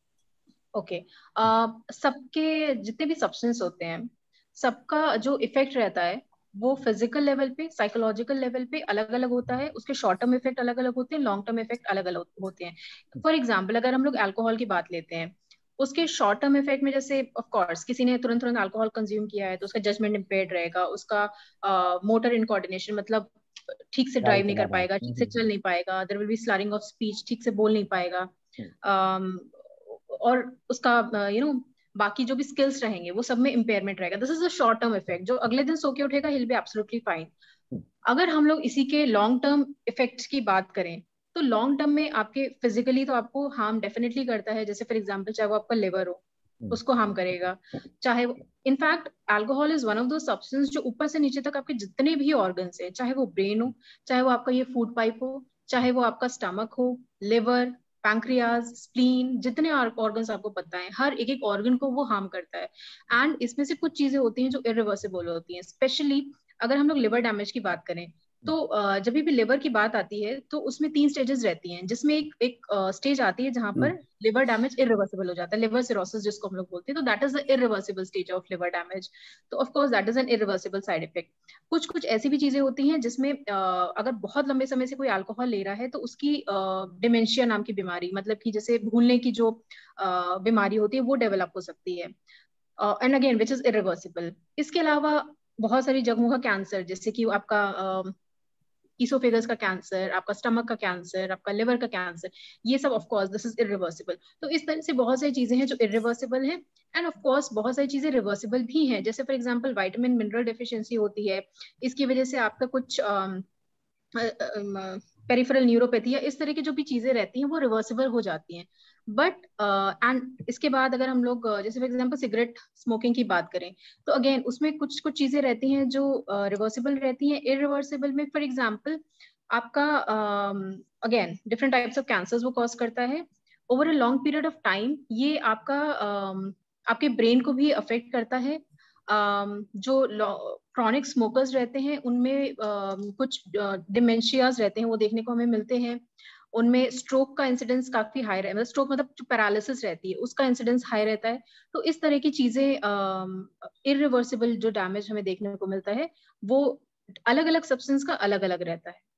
Okay okay. सबके जितने भी सब्सटेंस होते हैं, सबका जो इफेक्ट रहता है वो फिजिकल लेवल पे, साइकोलॉजिकल लेवल पे अलग अलग होता है। उसके शॉर्ट टर्म इफेक्ट अलग अलग होते हैं, लॉन्ग टर्म इफेक्ट अलग अलग होते हैं। फॉर एग्जाम्पल अगर हम लोग अल्कोहल की बात लेते हैं, उसके शॉर्ट टर्म इफेक्ट में जैसे ऑफ कोर्स किसी ने तुरंत तुरंत अल्कोहल कंज्यूम किया है तो उसका जजमेंट इम्पेयर्ड रहेगा, उसका मोटर इनकोऑर्डिनेशन मतलब ठीक से ड्राइव नहीं कर पाएगा, ठीक से चल नहीं पाएगा, there will be slurring of speech, ठीक से बोल नहीं पाएगा, और उसका यू नो बाकी जो भी स्किल्स रहेंगे वो सब में इम्पेयरमेंट रहेगा। This is a short term effect, जो अगले दिन सो के उठेगा, he will be absolutely fine. अगर हम लोग इसी के लॉन्ग टर्म इफेक्ट्स की बात करें तो लॉन्ग टर्म में आपके फिजिकली तो आपको हार्म डेफिनेटली करता है। जैसे फॉर एग्जांपल चाहे वो आपका लिवर हो, उसको हार्म करेगा, चाहे in fact alcohol is one of दो सब्सटेंस जो ऊपर से नीचे तक आपके जितने भी ऑर्गन्स है, चाहे वो ब्रेन हो, चाहे वो आपका ये फूड पाइप हो, चाहे वो आपका स्टमक हो, लिवर, पैंक्रियाज, स्प्लीन, जितने ऑर्गन्स आपको पता है, हर एक एक ऑर्गन को वो हार्म करता है। एंड इसमें से कुछ चीजें होती हैं जो इरिवर्सिबल होती हैं। स्पेशली अगर हम लोग लिवर डैमेज की बात करें तो जब भी लिवर की बात आती है तो उसमें तीन स्टेजेस रहती हैं, जिसमें एक एक स्टेज आती है जहां पर लिवर डैमेज इरिवर्सिबल हो जाता है, लिवर सिरोसिस जिसको हम लोग बोलते हैं, तो that is the irreversible stage of liver damage. तो of course that is an irreversible side effect. कुछ कुछ ऐसी भी चीजें होती हैं जिसमें अगर बहुत लंबे समय से कोई अल्कोहल ले रहा है तो उसकी डिमेंशिया नाम की बीमारी, मतलब कि जैसे भूलने की जो बीमारी होती है वो डेवलप हो सकती है, and again which is irreversible. इसके अलावा बहुत सारी जगहों का कैंसर, जैसे कि आपका ईसोफेगस का कैंसर, आपका स्टमक का कैंसर, आपका लिवर का कैंसर, ये सब of course this is irreversible. तो इस तरह से बहुत सारी चीजें हैं जो इरिवर्सिबल हैं, एंड ऑफ कोर्स बहुत सारी चीजें रिवर्सिबल भी हैं। जैसे for example vitamin mineral deficiency होती है, इसकी वजह से आपका कुछ पेरिफेरल न्यूरोपैथी या इस तरह की जो भी चीजें रहती हैं वो रिवर्सिबल हो जाती हैं। बट एंड uh, इसके बाद अगर हम लोग uh, जैसे फॉर एग्जांपल सिगरेट स्मोकिंग की बात करें तो अगेन उसमें कुछ कुछ चीजें रहती हैं जो रिवर्सिबल uh, रहती हैं। इरिवर्सिबल में फॉर एग्जांपल आपका again different types of cancers वो कॉज करता है over a long period of time. ये आपका uh, आपके ब्रेन को भी अफेक्ट करता है, um, जो क्रॉनिक स्मोकर्स रहते हैं उनमें um, कुछ डिमेंशियाज रहते हैं, वो देखने को हमें मिलते हैं। उनमें स्ट्रोक का इंसिडेंस काफी हाई रहता है, स्ट्रोक मतलब जो पैरालिसिस रहती है उसका इंसिडेंस हाई रहता है। तो इस तरह की चीजें, इरिवर्सिबल जो डैमेज हमें देखने को मिलता है वो अलग अलग सब्सटेंस का अलग अलग रहता है।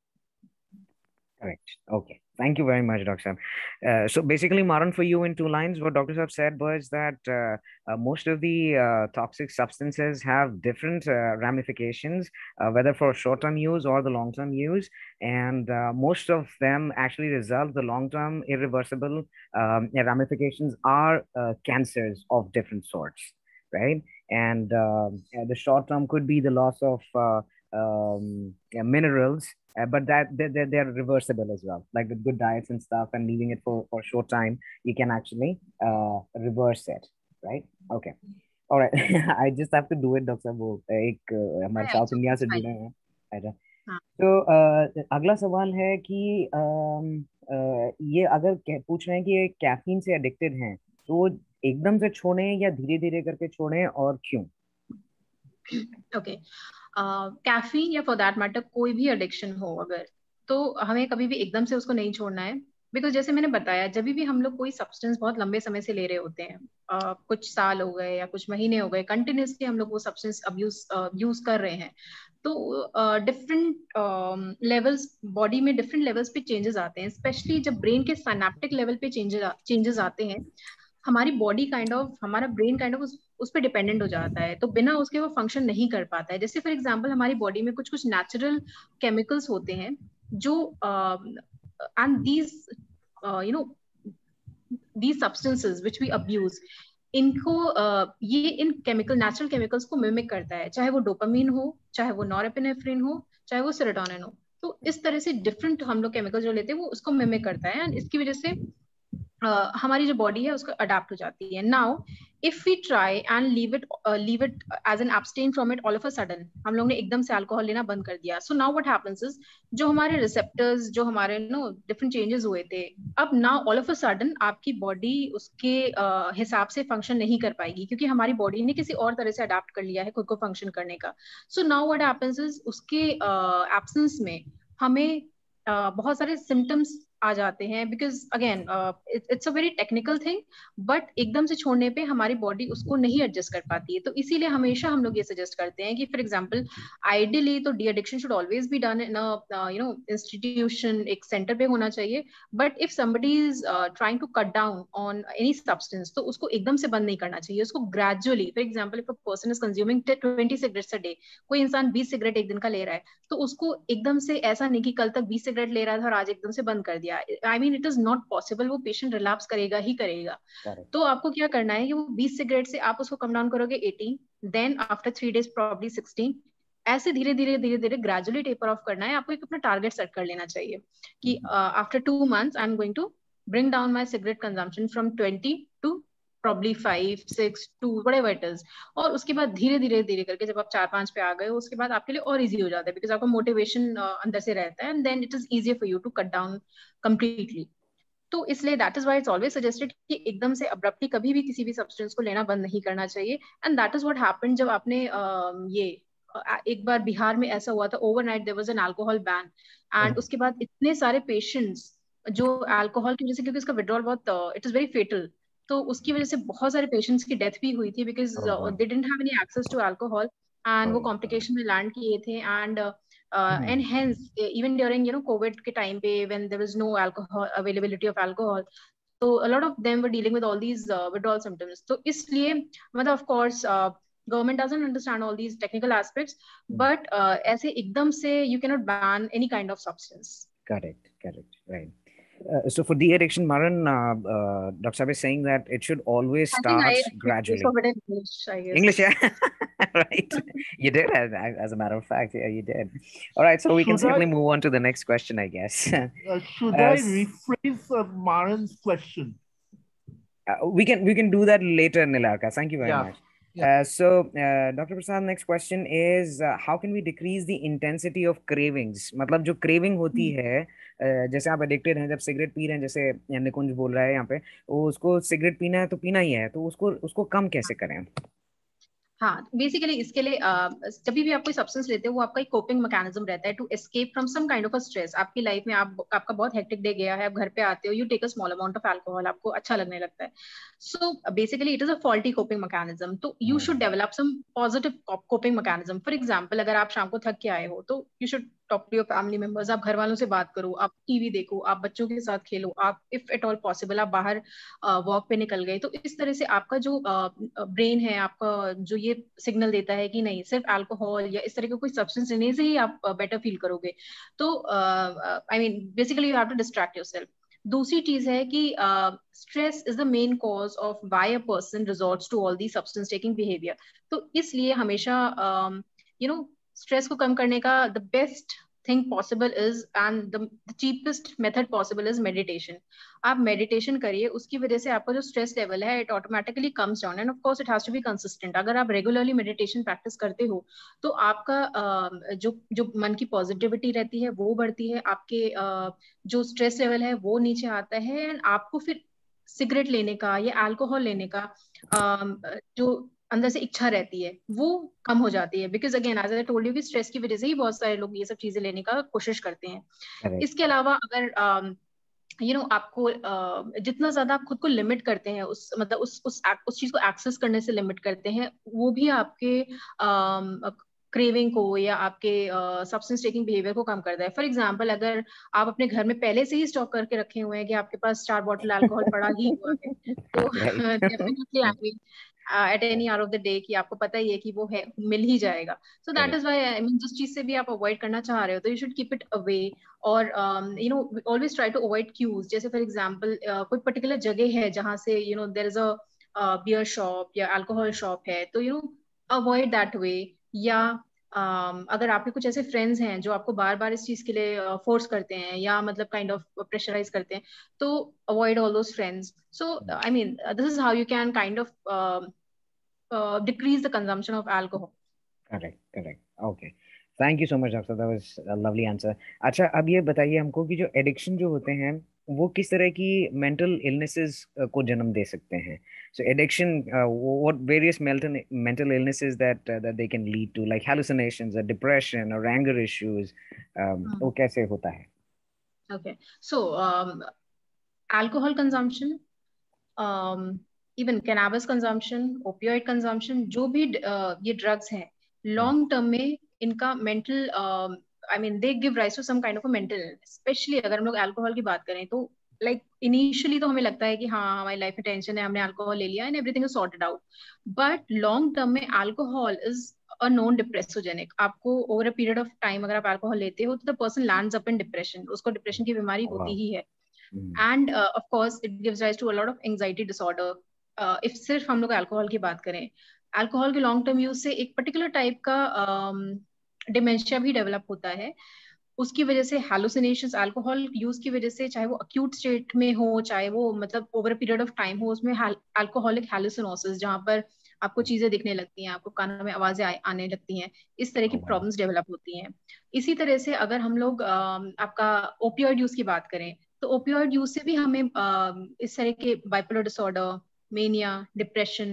Correct. Okay. Thank you very much, Doctor Saab. Uh, so basically, Maran, for you in two lines, what Doctor Saab said was that uh, uh, most of the uh, toxic substances have different uh, ramifications, uh, whether for short-term use or the long-term use, and uh, most of them actually result, the long-term irreversible um, ramifications are uh, cancers of different sorts, right? And uh, the short-term could be the loss of uh, um, yeah, minerals. Uh, but that they're, they're, they're reversible as well. Like with good diets and stuff and leaving it for, for a short time, you can actually uh, reverse it, right? Okay. All right. I just have to do it, Doctor वो एक हमारे south India से जुड़े हैं, अच्छा। तो अगला सवाल है कि uh, ये अगर पूछ रहे हैं कि ये कैफीन से एडिक्टेड हैं तो एकदम से छोड़ें या धीरे धीरे करके छोड़ें और क्यों? ओके, कैफीन या फॉर दैट मैटर कोई भी एडिक्शन हो अगर, तो हमें कभी भी एकदम से उसको नहीं छोड़ना है। बिकॉज जैसे मैंने बताया, जब भी हम लोग कोई सब्सटेंस बहुत लंबे समय से ले रहे होते हैं, uh, कुछ साल हो गए या कुछ महीने हो गए, कंटिन्यूसली हम लोग वो सब्सटेंस अब्यूज यूज कर रहे हैं, तो डिफरेंट लेवल्स बॉडी में डिफरेंट लेवल्स पे चेंजेस आते हैं। स्पेशली जब ब्रेन के साइनेप्टिक लेवल पे चेंजेस चेंजेस आते हैं, हमारी बॉडी काइंड ऑफ, हमारा ब्रेन काइंड ऑफ उस, उस पर डिपेंडेंट हो जाता है, तो बिना उसके वो फंक्शन नहीं कर पाता है। जैसे फॉर एग्जांपल हमारी बॉडी में कुछ कुछ नेचुरल केमिकल्स होते हैं जो and these you know these substances which we abuse, इनको uh, ये इन केमिकल नेचुरल केमिकल्स को मिमिक करता है, चाहे वो डोपामीन हो, चाहे वो नॉरएपिनेफ्रिन हो, चाहे वो सेरोटोनिन हो। तो इस तरह से डिफरेंट हम लोग केमिकल जो लेते हैं वो उसको मिमिक करता है, एंड इसकी वजह से Uh, हमारी जो बॉडी है उसको अडेप्ट हो जाती है। Now if we try and leave it leave it as an abstain from it all of a sudden, हम लोग ने एकदम से अल्कोहल लेना बंद कर दिया, so now what happens is, जो हमारे रिसेप्टर्स, जो हमारे नो डिफरेंट चेंजेस हुए थे, अब now all of a sudden आपकी बॉडी उसके uh, हिसाब से फंक्शन नहीं कर पाएगी, क्योंकि हमारी बॉडी ने किसी और तरह से अडेप्ट कर लिया है खुद को फंक्शन करने का। So now what happens is, उसके एब्सेंस uh, में हमें Uh, बहुत सारे सिम्टम्स आ जाते हैं, because again it's a very technical thing, but एकदम से छोड़ने पे हमारी बॉडी उसको नहीं एडजस्ट कर पाती है। तो इसीलिए हमेशा हम लोग ये सजेस्ट करते हैं कि फॉर एग्जांपल आइडियली तो de addiction should always be done in a you know institution, एक सेंटर पे होना चाहिए। But if somebody is trying to cut down on any substance, तो उसको एकदम से बंद नहीं करना चाहिए, उसको gradually, for example if a person is consuming twenty cigarettes a day, कोई इंसान बीस सिगरेट एक दिन का ले रहा है, तो उसको एकदम से ऐसा नहीं कि कल तक बीस सिगरेट ले रहा था और आज एकदम से बंद कर दिया, I mean it is not possible, वो पेशेंट रिलैप्स करेगा ही करेगा। तो आपको क्या करना है कि वो बीस सिगरेट से आप उसको कम डाउन करोगे eighteen, then after three days probably sixteen, ऐसे धीरे धीरे धीरे धीरे ग्रेजुअली टेपर ऑफ करना है। आपको एक अपना टारगेट सेट कर लेना चाहिए कि after two months I am going to bring down my cigarette consumption from twenty to probably five, six, two, whatever it is। और उसके बाद धीरे धीरे धीरे करके जब आप चार पांच पे आ गए, उसके बाद आपके लिए और इजी हो जाता है, बिकॉज आपका मोटिवेशन uh, अंदर से रहता है, and then it is easier for you to cut down completely. तो इसलिए that is why it's always suggested कि एकदम से अब्रप्टली कभी भी किसी भी सब्सटेंस को लेना बंद नहीं करना चाहिए। And that is what happened जब आपने uh, ये uh, एक बार बिहार में ऐसा हुआ था, overnight there was an alcohol ban, and उसके बाद इतने सारे पेशेंट्स जो अल्कोहल की वजह से, क्योंकि उसका विड्रॉल बहुत इट इज वेरी फेटल, तो उसकी वजह से बहुत सारे पेशेंट्स की डेथ भी हुई थी, because they didn't have any access to alcohol, and वो कॉम्प्लिकेशन में लैंड किए थे। And and hence even during you know covid के टाइम पे when there was no alcohol availability of alcohol, तो a lot of them were dealing with all these uh, withdrawal symptoms। तो इसलिए मतलब of course uh, government doesn't understand all these technical aspects, but uh, ऐसे एकदम से you cannot ban any kind of substance। Correct, correct, right. Uh, so for de-addiction, Maran, uh, uh, Doctor Saab is saying that it should always start I think I gradually. forgot English, I guess. English, yeah. Right. You did, as, as a matter of fact. Yeah, you did. All right, so we Should can certainly I, move on to the next question, I guess. uh, should uh, I rephrase uh, Maran's question? Uh, we can we can do that later, Nilarka. Thank you very Yeah. much. Uh, so, uh, Doctor Prasad, next question is uh, how can we decrease the intensity of cravings? मतलब जो craving होती है, uh, जैसे आप addicted हैं, जब cigarette P रहे हैं, जैसे निकुंज बोल रहा है यहाँ पे, वो उसको सिगरेट पीना है तो पीना ही है, तो उसको उसको कम कैसे करें? हाँ, बेसिकली इसके लिए uh, जब भी आप कोई सब्सटेंस लेते हो वो आपका एक कोपिंग मैकेनिज्म रहता है to escape from some kind of a stress. आपकी लाइफ में आप आपका बहुत हेक्टिक डे गया है, आप घर पे आते हो, you take a small amount of alcohol, आपको अच्छा लगने लगता है। So basically it is a faulty coping mechanism. तो you should develop some positive coping mechanism. For example, अगर आप शाम को थक के आए हो तो you should talk to your family members, आप घर वालों से बात करो, आप टीवी देखो, आप बच्चों के साथ खेलो, आप इफ एट ऑल पॉसिबल आप बाहर वॉक पे निकल गए। तो इस तरह से आपका जो ब्रेन है, आपका जो ये सिग्नल देता है कि नहीं, सिर्फ अल्कोहल या इस तरह के कोई सब्सटेंस लेने से ही आप बेटर फील करोगे। तो I mean basically you have to distract yourself. दूसरी चीज है कि stress is the main cause of why a person resorts to all the substance taking behaviour. तो इसलिए हमेशा यू नो स्ट्रेस को कम करने का the best thing possible is and the cheapest method possible is meditation. आप meditation करिए, उसकी वजह से आपका जो स्ट्रेस लेवल है it automatically comes down and of course it has to be consistent. अगर आप रेगुलरली मेडिटेशन प्रैक्टिस करते हो तो आपका uh, जो जो मन की पॉजिटिविटी रहती है वो बढ़ती है, आपके uh, जो स्ट्रेस लेवल है वो नीचे आता है, एंड आपको फिर सिगरेट लेने का या अल्कोहल लेने का uh, जो अंदर से इच्छा रहती है वो कम हो जाती है। Because again as I told you कि स्ट्रेस की वजह से ही बहुत सारे लोग ये सब चीजें लेने का कोशिश करते हैं। Correct. इसके अलावा अगर you um, know you know, आपको uh, जितना ज्यादा आप खुद को लिमिट करते हैं, उस मतलब उस उस उस चीज को एक्सेस करने से लिमिट करते हैं, वो भी आपके क्रेविंग uh, को या आपके सब्सटेंस टेकिंग बिहेवियर को कम करता है। फॉर एग्जांपल, अगर आप अपने घर में पहले से ही स्टॉक करके रखे हुए हैं कि आपके पास चार बॉटल अल्कोहल पड़ा ही हुआ है, तो definitely I mean at any hour of the day कि आपको पता ही है कि वो है, मिल ही जाएगा। So that is why I mean जिस चीज से भी आप अवॉइड करना चाह रहे हो तो you should keep it away. और you know always try to avoid cues. जैसे फॉर एग्जांपल कोई पर्टिकुलर जगह है जहाँ से you know there is a beer shop या अल्कोहल शॉप है, तो you know avoid that way. या Um, अगर आपके कुछ ऐसे फ्रेंड्स हैं जो आपको बार बार इस चीज के लिए फोर्स uh, करते हैं या मतलब काइंड ऑफ प्रेशराइज करते हैं, तो avoid all those friends. So I mean this is how you can kind of Uh, decrease the consumption of alcohol. Correct, correct. Okay. Thank you so much, doctor. That was a lovely answer. अच्छा, अब ये बताइए हमको कि जो addiction जो होते हैं वो किस तरह की मेंटल इलनेसेस को जन्म दे सकते हैं? So addiction, uh, what various mental mental illnesses that uh, that they can lead to, like hallucinations or depression or anger issues, um, hmm. वो कैसे होता है? Okay, so um, alcohol consumption, um, even cannabis consumption, opioid consumption, जो भी uh, ये drugs हैं, long term में इनका mental I mean they give rise to some kind of a mental, specially अगर हम लोग अल्कोहल की बात करें तो लाइक इनिशियली तो हमें लगता है कि हाँ हमारी लाइफ में टेंशन है, हमने अल्कोहल ले लिया and everything is sorted out, but long term में alcohol is a non depressogenic. आपको over a period of time अगर आप अल्कोहल लेते हो तो the person lands up in depression, उसको डिप्रेशन की बीमारी होती ही है, and of course it gives rise to a lot of anxiety disorder. If uh, सिर्फ हम लोग अल्कोहल की बात करें, अल्कोहल के लॉन्ग टर्म यूज से एक पर्टिकुलर टाइप का डिमेंशिया um, भी डेवलप होता है। उसकी वजह से हैलुसिनेशंस, अल्कोहल यूज की वजह से, चाहे वो अक्यूट स्टेट में हो चाहे वो मतलब over a period of time हो, उसमें अल्कोहलिक हैलुसिनोसिस, जहाँ पर आपको चीजें दिखने लगती हैं, आपको कानों में आवाजें आने लगती हैं, इस तरह की प्रॉब्लम्स डेवलप होती हैं। इसी तरह से अगर हम लोग uh, आपका ओपियोइड यूज की बात करें तो ओपियोइड यूज से भी हमें uh, इस तरह के बाइपोलर डिसऑर्डर, मेनिया, डिप्रेशन,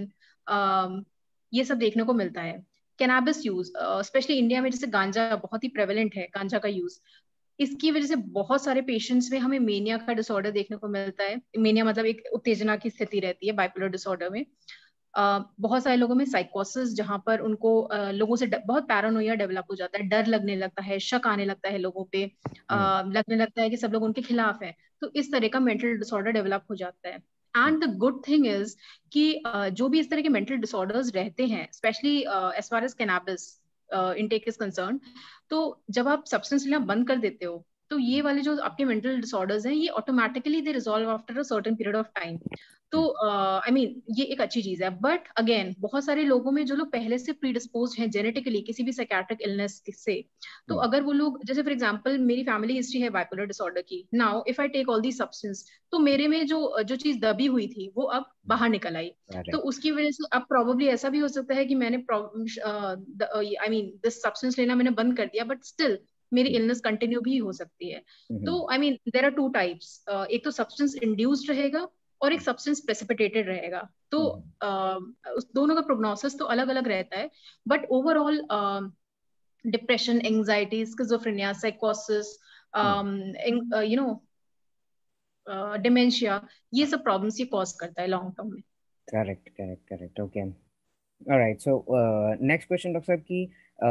ये सब देखने को मिलता है। कैनाबिस यूज, स्पेशली इंडिया में जैसे गांजा बहुत ही प्रेवलेंट है, गांजा का यूज, इसकी वजह से बहुत सारे पेशेंट्स में हमें मेनिया का डिसऑर्डर देखने को मिलता है। मेनिया मतलब एक उत्तेजना की स्थिति रहती है बाइपोलर डिसऑर्डर में। Uh, बहुत सारे लोगों में साइकोसिस, जहां पर उनको uh, लोगों से बहुत पैरानोइया डेवलप हो जाता है, डर लगने लगता है, शक आने लगता है लोगों पे, uh, लगने लगता है कि सब लोग उनके खिलाफ हैं, तो इस तरह का मेंटल डिसऑर्डर डेवलप हो जाता है। And the good thing is कि uh, जो भी इस तरह के मेंटल डिसऑर्डर्स रहते हैं, specially as far as cannabis intake is concern, तो जब आप सब्सटेंस लेना बंद कर देते हो तो ये वाले जो आपके मेंटल डिसऑर्डर्स हैं ये automatically they resolve after a certain period of time. तो I uh, mean I mean, ये एक अच्छी चीज है। बट अगेन बहुत सारे लोगों में जो लोग पहले से प्रीडिस्पोज हैं जेनेटिकली किसी भी साइकियाट्रिक इलनेस से, तो hmm. अगर वो लोग, जैसे फॉर एग्जांपल मेरी फैमिली हिस्ट्री है बाइपोलर डिसऑर्डर की, now if I take all the substance, तो मेरे में जो जो चीज दबी हुई थी वो अब बाहर निकल आई। right. तो उसकी वजह से अब प्रॉब्ली ऐसा भी हो सकता है कि मैंने आई मीन दिस सब्सटेंस लेना मैंने बंद कर दिया, बट स्टिल मेरी इलनेस कंटिन्यू भी हो सकती है। mm-hmm. तो I mean there are two types, एक तो सब्सटेंस इंड्यूस्ड रहेगा और एक सब्सटेंस प्रेसिपिटेटेड रहेगा। तो uh, उस दोनों का प्रोग्नोसिस तो अलग अलग रहता है, but overall depression, anxiety, schizophrenia, साइकोसिस, यू नो डिमेंशिया, ये सब प्रॉब्लम्स ये कॉज करता है लॉन्ग टर्म में. Correct correct correct okay. Alright, so next question doctor साहब की,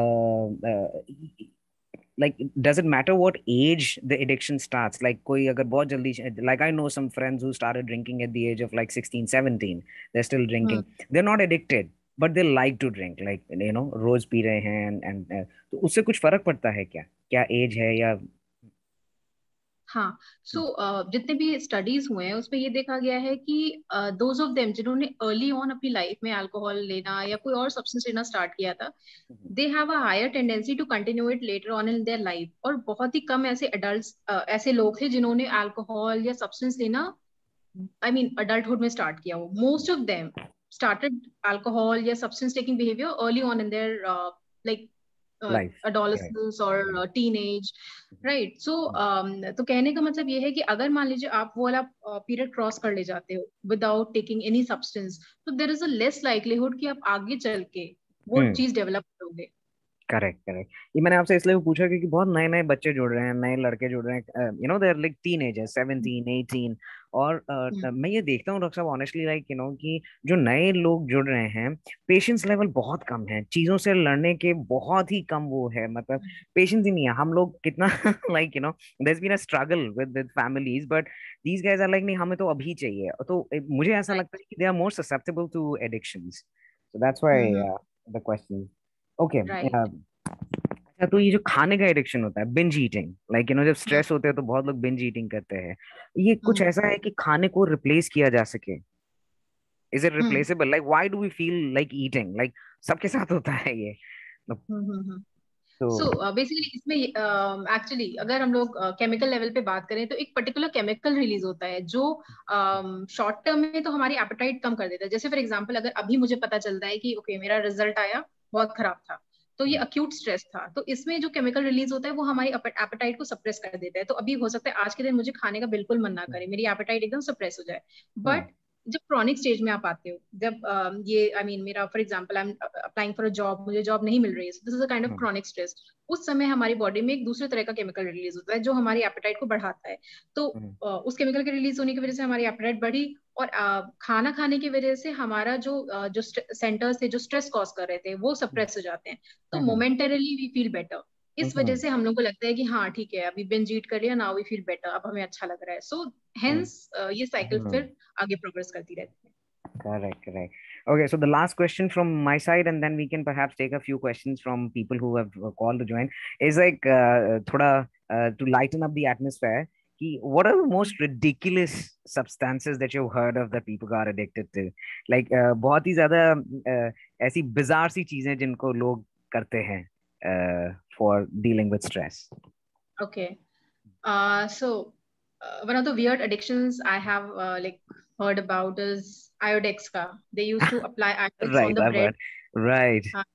like does it matter what age the addiction starts? like koi agar bahut jaldi, like I know some friends who started drinking at the age of like sixteen seventeen, they're still drinking. hmm. They're not addicted but they like to drink, like you know roz pee rahe hain and uh, to usse kuch farak padta hai kya kya age hai ya? हाँ, सो so, uh, जितने भी studies हुए हैं उसमें ये देखा गया है कि दोज ऑफ देम जिन्होंने अर्ली ऑन अपनी लाइफ में अल्कोहल लेना या कोई और सब्सटेंस लेना स्टार्ट किया था, they have a higher tendency to continue it later on in their life. और बहुत ही कम ऐसे अडल्ट uh, ऐसे लोग थे जिन्होंने अल्कोहल या सब्सटेंस लेना आई मीन अडल्टहुड में स्टार्ट किया हो. Most of them started alcohol या substance taking behaviour early on in their like adolescence or uh, teenage, right? So um, तो कहने का मतलब ये है कि अगर मान लीजिए आप वो वाला पीरियड क्रॉस कर ले जाते हो विदाउट टेकिंग एनी सब्सटेंस, तो there is a less likelihood कि आप आगे चल के वो hmm. चीज डेवलप करोगे. Correct correct. ये मैंने आपसे इसलिए पूछा क्योंकि बहुत नए नए बच्चे जुड़ रहे हैं, नए लड़के जुड़ रहे हैं, you know they are like teenagers, seventeen eighteen. और uh, hmm. मैं ये देखता हूँ डॉक्टर साहब ऑनेस्टली, लाइक यू नो कि जो नए लोग जुड़ रहे हैं पेशेंस लेवल बहुत कम है, चीजों से लड़ने के बहुत ही कम वो है, मतलब पेशेंस ही नहीं है. हम लोग कितना like you know there has been a struggle with with families, but these guys are like नहीं हमें तो अभी चाहिए. तो मुझे ऐसा लगता है कि they are more susceptible to addictions, so that's why the question. Okay. अच्छा, तो ये जो खाने का एडिक्शन होता है, binge eating, like you know जब स्ट्रेस होते हैं तो बहुत लोग बिंज ईटिंग करते हैं, ये कुछ ऐसा है कि खाने को रिप्लेस किया जा सके? Is it replaceable? Like why do we feel like eating? Like सबके साथ होता है ये. सो बेसिकली इसमें एक्चुअली uh, अगर हम लोग केमिकल uh, लेवल पे बात करें तो एक पर्टिकुलर केमिकल रिलीज होता है जो शॉर्ट um, टर्म में तो हमारी एपेटाइट कम कर देता है. जैसे फॉर एग्जांपल अगर अभी मुझे पता चलता है कि ओके okay, मेरा रिजल्ट आया बहुत खराब था, तो ये अक्यूट स्ट्रेस था, तो इसमें जो केमिकल रिलीज होता है वो हमारी एपेटाइट को सप्रेस कर देता है. तो अभी हो सकता है आज के दिन मुझे खाने का बिल्कुल मन ना करे, मेरी एपेटाइट एकदम सप्रेस हो जाए. बट जब क्रॉनिक स्टेज में आप आते हो, जब uh, ये आई I मीन mean, मेरा for example I am applying for a job, मुझे जॉब नहीं मिल रही है, this is a kind of chronic stress. उस समय हमारी बॉडी में एक दूसरे तरह का केमिकल रिलीज होता है जो हमारी एपेटाइट को बढ़ाता है. तो uh, उस केमिकल के रिलीज होने की वजह से हमारी एपेटाइट बढ़ी, और uh, खाना खाने की वजह से हमारा जो uh, जो सेंटर्स थे जो स्ट्रेस कॉज कर रहे थे वो सप्रेस हो जाते हैं. तो मोमेंटरली वी फील बेटर. इस वजह से हम लोग को लगता है कि हाँ ठीक है अभी बिंज ईट कर लिया, नाउ वी फील बेटर, अब हमें अच्छा लग रहा है. सो हेंस ये साइकिल फिर आगे प्रोग्रेस करती रहती है. Correct, correct. Okay, so the last question from my side, and then we can perhaps take a few questions from people who have called to join, is like uh, thoda, uh, to lighten up the atmosphere. Ki, what are the most ridiculous substances that you've heard of that people are addicted to? Like uh, बहुत ही ज़्यादा uh, ऐसी bizarre सी चीजें जिनको लोग करते हैं uh, for dealing with stress. Okay, uh, so uh, one of the weird addictions I have uh, like heard about is Iodex ka. They used to apply Iodex right, on the bread. Right. Uh,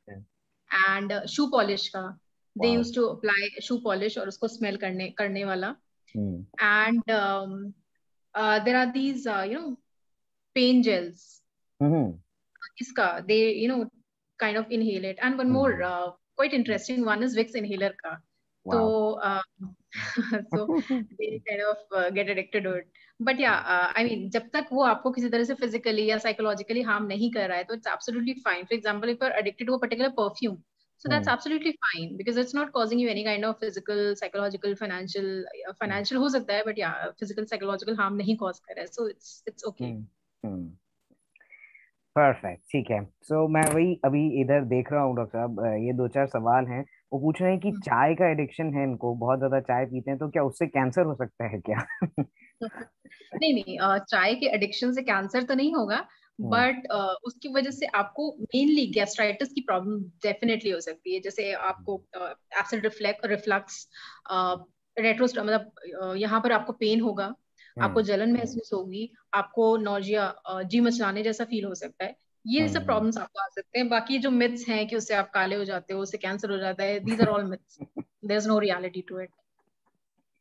and uh, shoe polish ka. Wow. They used to apply shoe polish और उसको smell करने करने वाला. Hmm. And um, uh, there are these uh, you know pain gels. Mm-hmm. Iska they you know kind of inhale it. And one mm-hmm. more uh, quite interesting one is Vicks inhaler ka. Wow. So um, so they kind of uh, get addicted to it. But yeah, uh, I mean, जब तक वो आपको किसी तरह से physically या psychologically harm नहीं कर रहा है, तो it's absolutely fine. For example, if you're addicted to a particular perfume, so that's hmm. absolutely fine because it's not causing you any kind of physical, psychological, financial, uh, financial हो सकता है, but yeah, physical, psychological harm नहीं cause कर रहा है, so it's it's okay. Hmm. Hmm. Perfect, ठीक है. So मैं वही अभी इधर देख रहा हूँ डॉक्टर साहब, ये दो चार सवाल हैं. वो पूछ रहे हैं कि चाय का एडिक्शन है इनको, बहुत ज्यादा चाय पीते हैं, तो क्या उससे कैंसर हो सकता है क्या? नहीं नहीं, चाय के एडिक्शन से कैंसर तो नहीं होगा, बट uh, उसकी वजह से आपको मेनली गैस्ट्राइटिस की प्रॉब्लम डेफिनेटली हो सकती है. जैसे आपको एसिड रिफ्लेक्स रिफ्लक्स रेट्रोस्ट मतलब यहाँ पर आपको पेन होगा, आपको जलन महसूस होगी, आपको नोजिया जी मचलाने जैसा फील हो सकता है. ये सब प्रॉब्लम्स आपको आ सकते हैं. बाकी जो मिथ्स हैं कि उससे आप काले हो जाते हो, उससे कैंसर हो जाता है, these are all myths. There's no reality to it.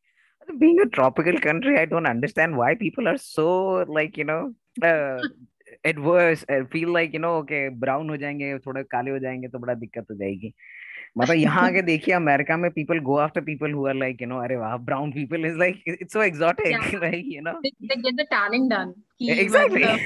Being a tropical country, I don't understand why people are so like you know uh, it worse feel like you know okay brown हो जाएंगे, थोड़े काले हो जाएंगे तो बड़ा दिक्कत हो जाएगी। मतलब यहाँ आके देखिए अमेरिका में people go after people who are like you know अरे वाह brown people is like it's so Yeah, exotic like you know. they, they get the tanning done कि एग्जैक्टली मतलब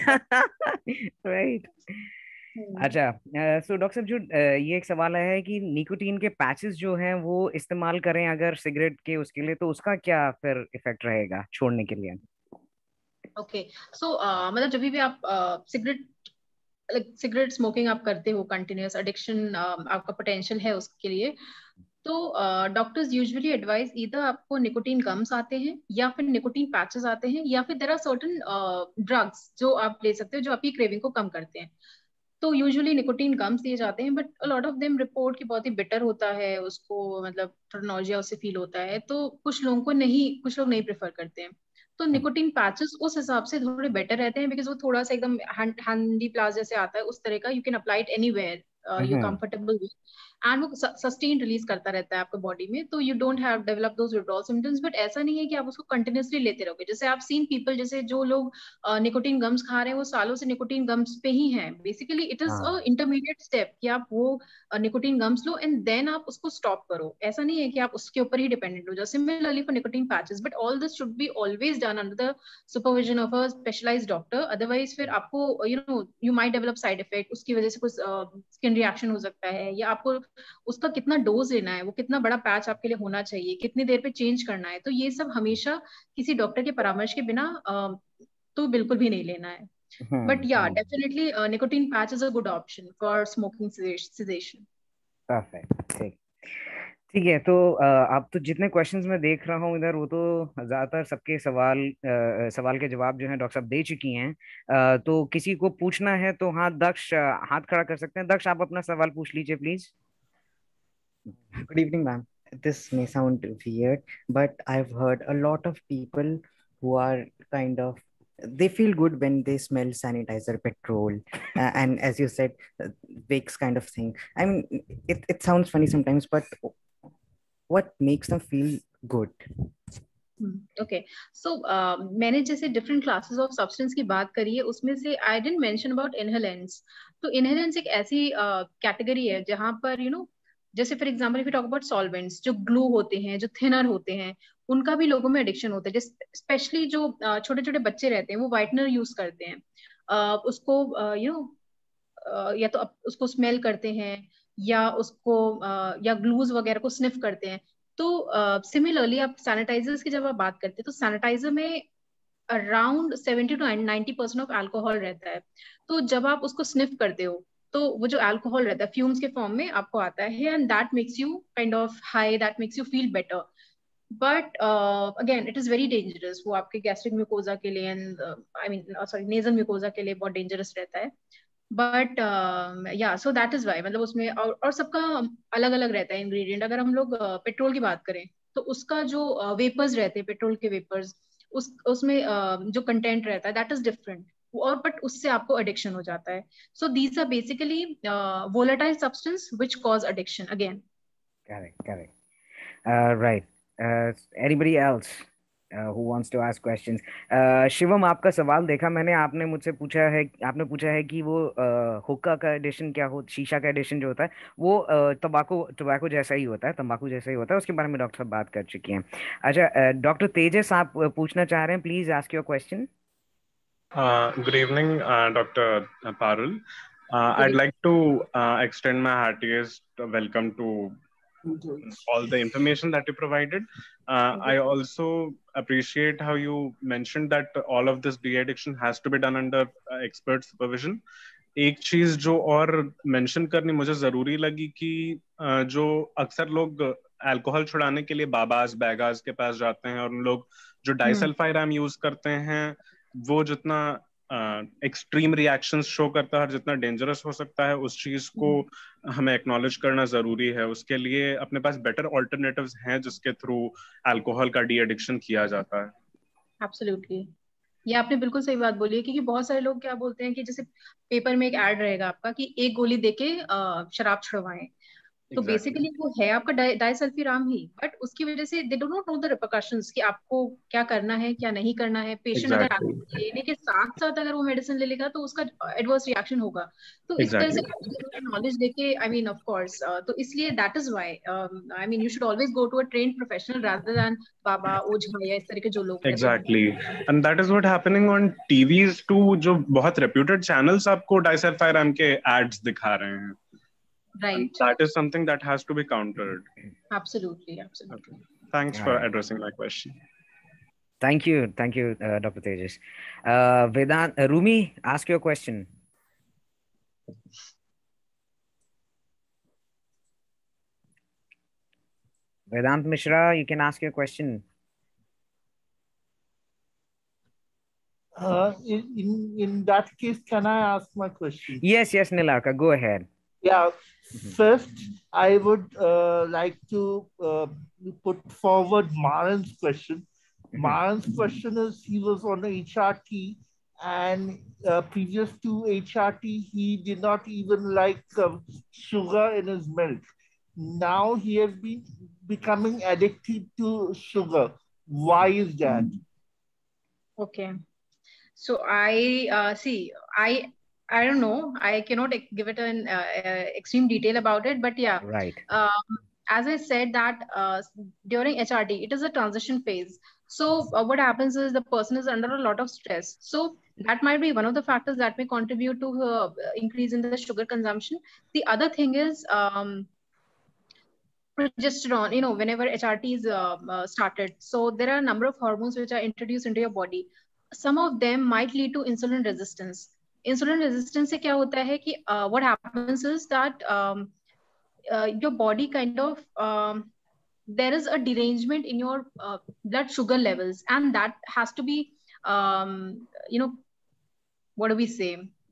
राइट। हम्म, अच्छा सो डॉक्टर साहब जो अ, ये एक सवाल आया है कि निकोटीन के पैचेस जो हैं वो इस्तेमाल करें अगर सिगरेट के उसके लिए, तो उसका क्या फिर इफेक्ट रहेगा छोड़ने के लिए? ओके सो मतलब जब भी आप सिगरेट लाइक सिगरेट स्मोकिंग आप करते हो कंटिन्यूअस एडिक्शन आपका पोटेंशियल है उसके लिए, तो डॉक्टर्स यूजुअली एडवाइस ईदर आपको निकोटीन गम्स आते हैं या फिर निकोटीन पैचेस आते हैं या फिर देयर आर सर्टेन ड्रग्स जो आप ले सकते हो जो आपकी क्रेविंग को कम करते हैं। तो यूजुअली निकोटीन गम्स दिए जाते हैं, but a lot of them report कि बहुत ही बिटर होता है, उसको मतलब थोड़ा नॉजिया उससे फील होता है, तो कुछ लोगों को नहीं, कुछ लोग नहीं प्रेफर करते हैं। तो निकोटीन पैचेस उस हिसाब से थोड़े बेटर रहते हैं बिकॉज वो थोड़ा सा एकदम हैंडी प्लास जैसे आता है उस तरह का, you can apply it anywhere you hmm comfortable with, and वो सस्टेन रिलीज करता रहता है आपके बॉडी में, तो you don't have develop those withdrawal symptoms. But ऐसा नहीं है कि आप उसको कंटिन्यूअसली लेते रहोगे। जैसे आप सीन पीपल, जैसे जो लोग निकोटीन गम्स खा रहे हैं वो सालों से निकोटीन गम्स पे ही हैं। बेसिकली इट इज अ हाँ इंटरमीडिएट स्टेप कि आप वो निकोटीन गम्स लो एंड देन आप उसको स्टॉप करो। ऐसा नहीं है कि आप उसके ऊपर ही डिपेंडेंट हो जाओ। Similarly for nicotine patches, but all this should be always done under the supervision of a specialised doctor, otherwise फिर आपको you know you might develop side effect, उसकी वजह से कुछ स्किन रिएक्शन हो सकता है, या आपको उसका कितना डोज लेना है, वो कितना बड़ा पैच आपके लिए होना चाहिए, कितनी देर पे चेंज करना है, तो ये सब हमेशा किसी डॉक्टर के परामर्श के बिना uh, तो बिल्कुल भी नहीं लेना है। हम्म बट या hmm definitely nicotine patch is a good option for smoking sedation. Perfect ठीक। ठीक है तो अ, आप तो जितने क्वेश्चंस मैं देख रहा हूँ इधर वो तो ज्यादातर सबके सवाल अ, सवाल के जवाब जो हैं डॉक्टर साहब दे चुकी हैं। अ, तो किसी को पूछना है तो हाँ दक्ष अ, हाथ खड़ा कर सकते हैं। दक्ष आप अपना सवाल पूछ लीजिए please. Good evening, ma'am. This may sound weird, but I've heard a lot of people who are kind of they feel good when they smell sanitizer, petrol, uh, and as you said, uh, Vicks kind of thing. I mean, it, it sounds funny sometimes, but what makes them feel good? Okay so मैंने जैसे different classes of substance की बात करी है, उसमें से I didn't mention about inhalants. तो inhalants एक ऐसी कैटेगरी uh, है जहां पर यू you नो know, जैसे for example if you talk about solvents, जो ग्लू होते हैं, जो थिनर होते हैं, उनका भी लोगों में एडिक्शन होता है। जैसे स्पेशली जो छोटे छोटे बच्चे रहते हैं वो व्हाइटनर यूज करते हैं, uh, उसको यू uh, नो uh, या तो उसको स्मेल करते हैं, या उसको uh, या ग्लूज वगैरह को स्निफ करते हैं। तो सिमिलरली uh, आप सैनिटाइजर्स की जब आप बात करते हैं तो सैनिटाइजर में around seventy to ninety percent of alcohol रहता है। तो जब आप उसको स्निफ करते हो तो वो जो अल्कोहल रहता है फ्यूम्स के फॉर्म में आपको आता है, and that makes you kind of high, that makes you feel better. But again it is very dangerous, वो आपके गैस्ट्रिक म्यूकोजा के लिए and I mean sorry nasal mucosa के लिए बहुत डेंजरस रहता है। बट या सो दैट इज वाई, मतलब उसमें और, और सबका अलग अलग रहता है इंग्रेडिएंट। अगर हम लोग पेट्रोल uh, की बात करें तो उसका जो वेपर्स uh, रहते हैं, पेट्रोल के वेपर्स, उस उसमें uh, जो कंटेंट रहता है दैट इज डिफरेंट, और बट उससे आपको एडिक्शन हो जाता है। So these are basically volatile substance which cause addiction again. Correct correct right. Anybody else who wants to ask questions? Shivam आपका सवाल देखा मैंने, आपने मुझसे पूछा है, आपने पूछा है कि वो हुक्का का एडिशन क्या हो, शीशा का एडिशन जो होता है वो तंबाकू टोबैको जैसा ही होता है, तंबाकू जैसा ही होता है, उसके बारे में डॉक्टर साहब बात कर चुकी हैं। अच्छा डॉक्टर तेजस आप पूछना चाह रहे हैं, please ask your question. Good evening doctor Parul. uh, I'd like to uh, extend my heartiest welcome to all the information that you provided. Uh, I also appreciate how you mentioned that all of this de-addiction has to be done under uh, expert supervision. एक चीज जो और mention करनी मुझे जरूरी लगी कि uh, जो अक्सर लोग अल्कोहल छुड़ाने के लिए बाबाज बैगाज के पास जाते हैं और उन लोग जो डाइसल्फाइराम यूज करते हैं वो जितना एक्सट्रीम uh, रिएक्शंस शो करता है और जितना डेंजरस हो सकता है, उस चीज को हमें एक्नॉलेज करना जरूरी है। उसके लिए अपने पास बेटर ऑल्टरनेटिव्स हैं जिसके थ्रू अल्कोहल का डी एडिक्शन किया जाता है। एब्सोल्युटली, ये आपने बिल्कुल सही बात बोली है, क्योंकि बहुत सारे लोग क्या बोलते हैं कि जैसे पेपर में एक ऐड रहेगा आपका कि एक गोली देके शराब छुड़वाएं, तो बेसिकली वो है आपका डाइसल्फिराम ही, बट उसकी वजह से they do not know the repercussions कि आपको क्या करना है क्या नहीं करना है। पेशेंट अगर लेने के साथ साथ अगर वो मेडिसिन ले लेगा तो उसका एडवर्स रिएक्शन होगा। तो इस तरह से नॉलेज देके आई मीन ऑफ कोर्स, तो इसलिए that is why I mean you should always go to a trained professional rather than बाबा ओझा या इस तरह के जो लोग। Exactly, and that is what happening on TVs too, जो बहुत रेप्यूटेड चैनल्स आपको डाइसल्फाइराम के एड्स दिखा रहे हैं। Right. And that is something that has to be countered. Absolutely, absolutely. Okay. Thanks All for right. addressing my question. Thank you, thank you, uh, Doctor Tejas. Uh, Vedant, uh, Rumi, ask your question. Vedant Mishra, you can ask your question. Uh, in, in in that case, can I ask my question? Yes, yes, Nilarka, go ahead. Yeah. First, I would uh, like to uh, put forward Maran's question. Mm-hmm. Maran's question is, he was on H R T, and uh, previous to H R T, he did not even like uh, sugar in his milk. Now he has been becoming addicted to sugar. Why is that? Okay. So I uh, see, I I don't know. I cannot give it an uh, uh, extreme detail about it, but yeah. Right. Um, as I said that uh, during H R T, it is a transition phase. So uh, what happens is the person is under a lot of stress. So that might be one of the factors that may contribute to uh, increase in the sugar consumption. The other thing is um, progesterone. You know, whenever H R T is uh, uh, started, so there are a number of hormones which are introduced into your body. Some of them might lead to insulin resistance. Insulin resistance से क्या होता है कि uh, what happens is that um, uh, your body kind of um, there is a derangement in your uh, blood sugar levels, and that has to be um, you know what do we say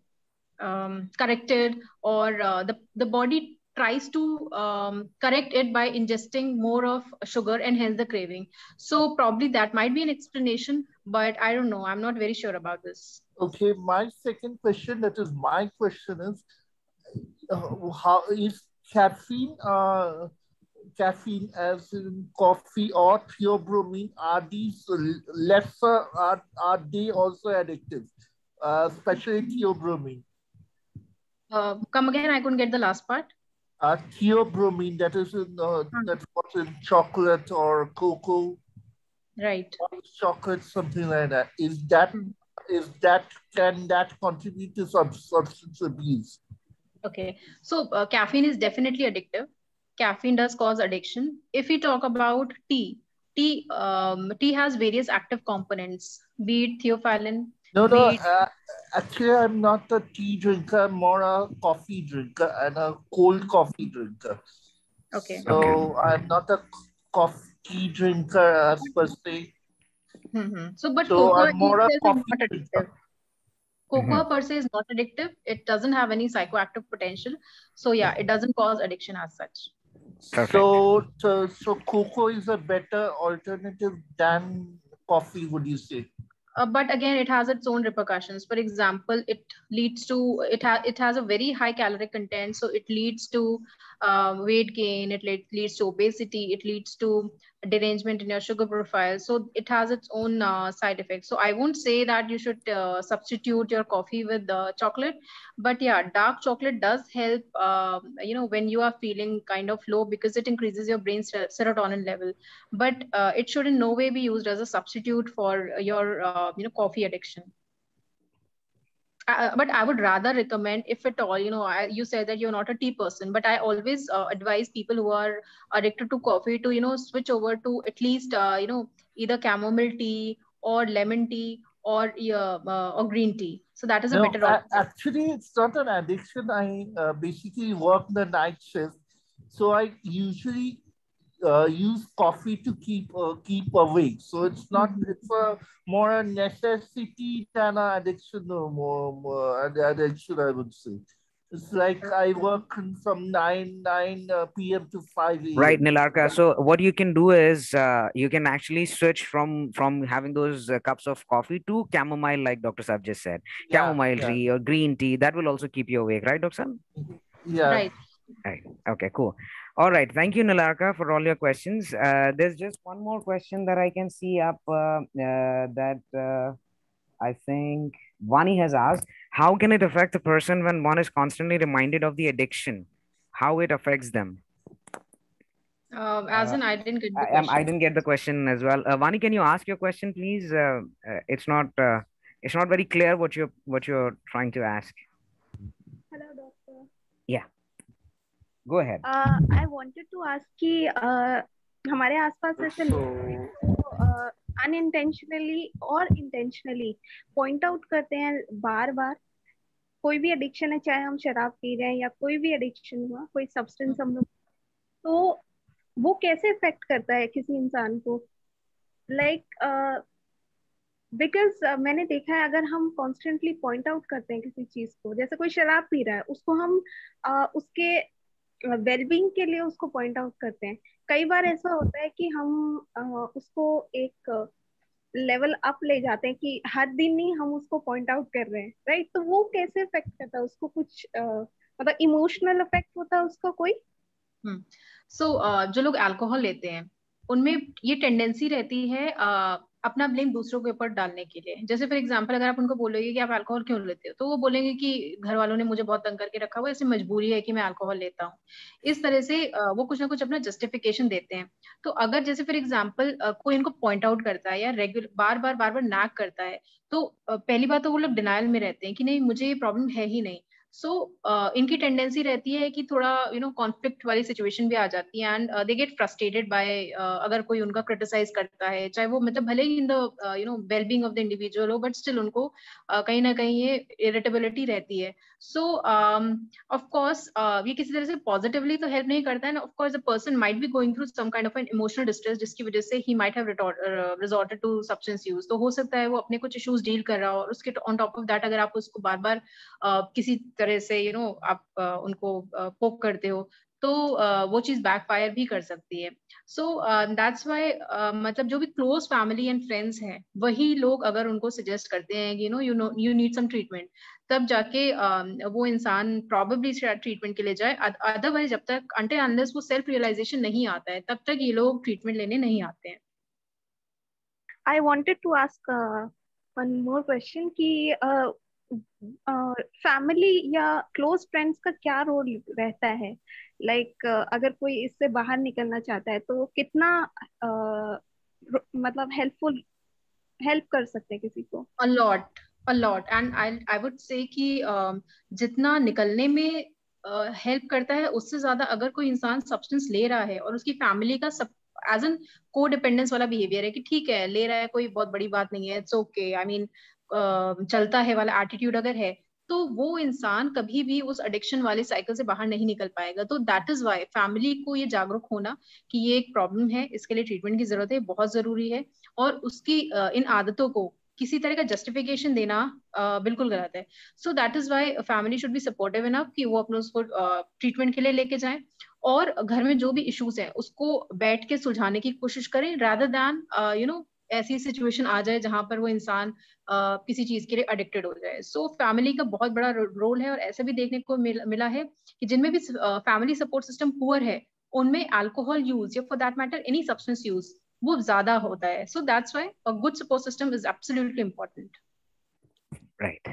um, corrected, or uh, the the body tries to um, correct it by ingesting more of sugar, and hence the craving. So probably that might be an explanation, but I don't know. I'm not very sure about this. Okay, my second question, that is my question is, uh, how is caffeine, uh, caffeine as in coffee or theobromine, are these lesser, are, are they also addictive, uh, especially theobromine? Uh, come again, I couldn't get the last part. Uh, theobromine, that is in, uh, hmm. that's what's in chocolate or cocoa. Right. Chocolate, something like that. Is that, hmm. is that, can that contribute to sub substance abuse? Okay, so uh, caffeine is definitely addictive. Caffeine does cause addiction. If we talk about tea, tea, um, tea has various active components, be it theophylline. No, no, it... uh, actually I'm not a tea drinker, I'm more a coffee drinker and a cold coffee drinker. Okay. So okay. I'm not a coffee drinker as per se. Mm-hmm. So, but so cocoa I'm more a coffee is not addictive. Cocoa mm-hmm. per se is not addictive. It doesn't have any psychoactive potential. So yeah, it doesn't cause addiction as such. Perfect. So, so, so cocoa is a better alternative than coffee, would you say? Uh, but again, it has its own repercussions. For example, it leads to, it, ha it has a very high caloric content. So it leads to uh, weight gain, it le leads to obesity, it leads to derangement in your sugar profile. So it has its own uh, side effects. So I won't say that you should uh, substitute your coffee with uh, chocolate. But yeah, dark chocolate does help, uh, you know, when you are feeling kind of low, because it increases your brain serotonin level. But uh, it should in no way be used as a substitute for your uh, you know, coffee addiction. Uh, but I would rather recommend, if at all, you know, I, you said that you're not a tea person, but I always uh, advise people who are addicted to coffee to, you know, switch over to at least, uh, you know, either chamomile tea or lemon tea or uh, uh, or green tea. So that is a no, better option. Actually, it's not an addiction. I uh, basically work the night shift. So I usually Uh, use coffee to keep uh, keep awake. So it's not, it's a more a necessity than an addiction, or more, more an addiction, I would say. It's like I work from nine nine uh, p m to five a m Right, Nilarka. So what you can do is uh, you can actually switch from from having those uh, cups of coffee to chamomile, like Doctor Saab just said. Yeah, chamomile yeah. tea or green tea, that will also keep you awake, right, Doctor Saab? Yeah. Right. Right. Okay, cool. All right. Thank you, Nilarka, for all your questions. Uh, there's just one more question that I can see up uh, uh, that uh, I think Vani has asked. How can it affect a person when one is constantly reminded of the addiction? How it affects them? Uh, as Uh, in, I didn't get the I, um, I question. didn't get the question as well. Uh, Vani, can you ask your question, please? Uh, uh, it's not uh, it's not very clear what you're what you're trying to ask. Hello, doctor. Yeah. Go ahead. Uh, I wanted to ask कि uh, हमारे आसपास ऐसे लोग हैं जो unintentionally और intentionally point out करते हैं बार बार कोई भी एडिक्शन है, चाहे हम शराब पी रहे हैं या कोई भी एडिक्शन हुआ, कोई सब्सटेंस हम लोग, तो वो कैसे इफेक्ट करता है किसी इंसान को? लाइक बिकॉज मैंने देखा है अगर हम कॉन्स्टेंटली पॉइंट आउट करते हैं किसी चीज को, जैसे कोई शराब पी रहा है उसको हम uh, उसके वेलबींग के लिए उसको पॉइंट आउट करते हैं। कई बार ऐसा होता है कि हम uh, उसको एक लेवल अप ले जाते हैं कि हर दिन ही हम उसको पॉइंट आउट कर रहे हैं, राइट? तो वो कैसे इफेक्ट करता है उसको? कुछ uh, मतलब इमोशनल इफेक्ट होता है उसका कोई? हम्म सो so, uh, जो लोग अल्कोहल लेते हैं उनमें ये टेंडेंसी रहती है uh, अपना ब्लेम दूसरों के ऊपर डालने के लिए। जैसे फॉर एग्जांपल अगर आप उनको बोलोगे कि आप अल्कोहल क्यों लेते हो, तो वो बोलेंगे कि घर वालों ने मुझे बहुत तंग करके रखा हुआ है, ऐसी मजबूरी है कि मैं अल्कोहल लेता हूँ। इस तरह से uh, वो कुछ ना कुछ अपना जस्टिफिकेशन देते हैं। तो अगर जैसे फॉर एग्जाम्पल uh, कोई इनको पॉइंट आउट करता है या रेगुलर बार बार बार बार नैग करता है, तो uh, पहली बात तो वो लोग डिनायल में रहते हैं कि नहीं मुझे ये प्रॉब्लम है ही नहीं। सो so, uh, इनकी टेंडेंसी रहती है कि थोड़ा यू नो कॉन्फ्लिक्ट वाली सिचुएशन भी आ जाती है and they get frustrated by अगर कोई उनका क्रिटिसाइज करता है, चाहे वो मतलब भले ही in the you know wellbeing of the individual हो, बट स्टिल उनको uh, कहीं ना कहीं ये इरिटेबिलिटी रहती है। सो ऑफ कोर्स ये किसी तरह से पॉजिटिवली तो हेल्प नहीं करता है। Of course the person might be going through some kind of an emotional distress जिसकी वजह से ही might have resorted to substance use. तो हो सकता है वो अपने कुछ इश्यूज डील कर रहा हो और उसके ऑन टॉप ऑफ दैट अगर आप उसको बार बार uh, किसी तरह से यू you नो know, आप uh, उनको पोक uh, करते हो तो uh, वो चीज बैकफायर भी कर सकती है। सो दैट्स व्हाई मतलब जो भी क्लोज फैमिली एंड फ्रेंड्स हैं वही लोग अगर उनको सजेस्ट करते हैं कि you know you know you need some treatment, तब जाके uh, वो इंसान प्रॉबेबली ट्रीटमेंट के लिए जाए। अदरवाइज जब तक अनटिल अनलेस वो सेल्फ रियलाइजेशन नहीं आता है तब तक ये लोग ट्रीटमेंट लेने नहीं आते हैं। I wanted to ask one more question कि फैमिली uh, या क्लोज फ्रेंड्स का क्या रोल रहता है? लाइक like, uh, अगर कोई इससे बाहर निकलना चाहता है तो कितना uh, मतलब हेल्पफुल हेल्प कर सकते हैं किसी को? A lot a lot and I I would say कि uh, जितना निकलने में हेल्प uh, करता है उससे ज्यादा अगर कोई इंसान सब्सटेंस ले रहा है और उसकी फैमिली का सब एज एन को डिपेंडेंस वाला बिहेवियर है कि ठीक है ले रहा है कोई बहुत बड़ी बात नहीं है, इट्स ओके, आई मीन चलता है वाला एटीट्यूड अगर है, तो वो इंसान कभी भी उस एडिक्शन वाले साइकिल से बाहर नहीं निकल पाएगा। तो दैट इज वाई फैमिली को ये जागरूक होना कि ये एक प्रॉब्लम है, इसके लिए ट्रीटमेंट की जरूरत है, बहुत जरूरी है। और उसकी uh, इन आदतों को किसी तरह का जस्टिफिकेशन देना uh, बिल्कुल गलत है। So that is why family should be supportive enough कि वो अपने उसको ट्रीटमेंट uh, के लिए लेके जाएं और घर में जो भी इश्यूज है उसको बैठ के सुलझाने की कोशिश करें, रादर दैन यू नो ऐसी सिचुएशन आ जाए जहां पर वो इंसान uh, किसी चीज के लिए एडिक्टेड हो जाए। सो so, फैमिली का बहुत बड़ा रोल है और ऐसा भी देखने को मिल, मिला है कि जिनमें भी फैमिली सपोर्ट सिस्टम पुअर है उनमें अल्कोहल यूज या for that matter any substance use वो ज्यादा होता है। So that's why a good support system is absolutely important. Right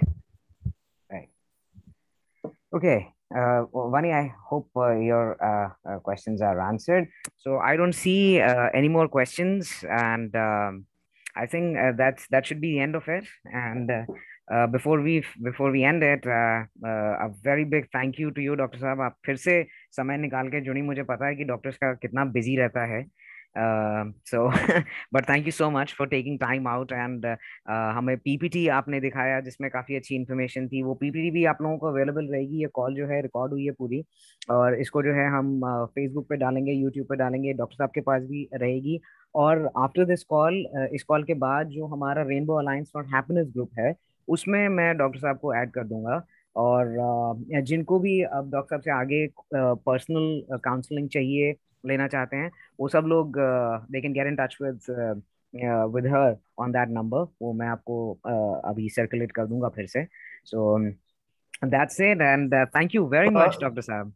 right okay Uh, Vani, I hope uh, your uh, uh, questions are answered. So I don't see uh, any more questions, and um, I think uh, that's that should be the end of it. And uh, uh, before we before we end it, uh, uh, a very big thank you to you, Doctor Saab. आप फिर से समय निकाल के जुड़ी, मुझे पता है कि डॉक्टर्स का कितना बिजी रहता है। Uh, so but thank you so much for taking time out and uh, uh, हमें पीपीटी आपने दिखाया जिसमें काफी अच्छी इन्फॉर्मेशन थी। वो पीपीटी भी आप लोगों को अवेलेबल रहेगी। ये कॉल जो है रिकॉर्ड हुई है पूरी और इसको जो है हम फेसबुक uh, पे डालेंगे, यूट्यूब पे डालेंगे, डॉक्टर साहब के पास भी रहेगी। और आफ्टर दिस कॉल, इस कॉल के बाद जो हमारा rainbow alliance for happiness group है उसमें मैं डॉक्टर साहब को ऐड कर दूंगा। और uh, जिनको भी अब डॉक्टर साहब से आगे पर्सनल uh, काउंसलिंग चाहिए, लेना चाहते हैं, वो सब लोग they can get in touch with with her on that number. वो मैं आपको uh, अभी सर्कुलेट कर दूंगा फिर से। So that's it and thank you very much doctor साहब।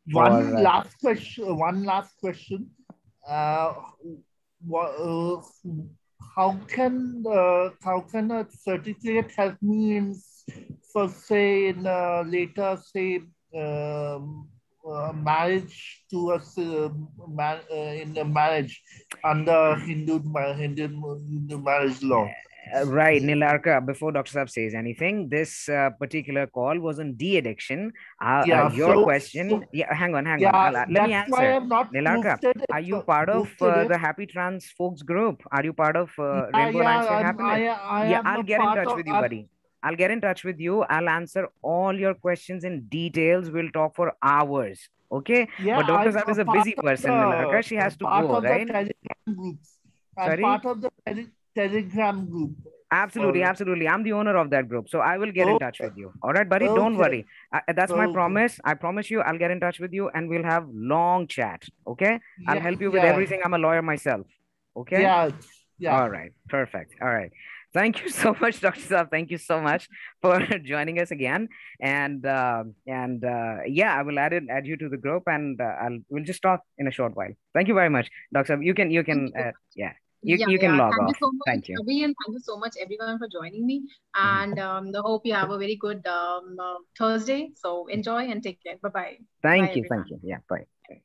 One for, uh, last question. One last question. Uh, what, uh, how can uh, how can a certificate help me in, for say in uh, later say um, uh, marriage to us uh, ma- uh, in a marriage under Hindu ma- Hindu, Hindu marriage law? Uh, right, Nilarka, before Doctor Saab says anything, this uh, particular call was on de-addiction. Uh, uh, Yeah. your So, question, so yeah, hang on, hang on. yeah, I'll, uh, let me that's why answer. I've not Nilarka, proofed it. are you part of proofed uh, it. the Happy Trans Folks group? Are you part of uh, Yeah, Rainbow yeah, Alliance for I'm, Happiness? I, I Yeah, am I'll a get in part touch of. with you, I'm, buddy. I'll get in touch with you. I'll answer all your questions in details. We'll talk for hours. Okay? yeah, But Doctor I'm Saab a is a part busy of person, the Nilarka. She has to part go, of right? the Telegram groups. I'm Sorry? part of the tele- Telegram group. Absolutely, for- absolutely. I'm the owner of that group. So I will get in touch Okay. with you. All right, buddy? Don't Okay. worry. I, that's my Okay. promise. I promise you I'll get in touch with you and we'll have long chat. Okay? I'll Yeah, help you with yeah. everything. I'm a lawyer myself. Okay? Yeah, yeah. All right. Perfect. All right. Thank you so much, Doctor Saab. Thank you so much for joining us again. And uh, and uh, yeah, I will add it, add you to the group, and uh, I'll we'll just talk in a short while. Thank you very much, Doctor Saab. You can you can uh, yeah you yeah, you can yeah. log Thank off. you so much, Thank you. Abhi, and thank you so much, everyone, for joining me. And um, I hope you have a very good um, uh, Thursday. So enjoy and take care. Bye bye. Thank Bye, you. everyone. Thank you. Yeah. Bye.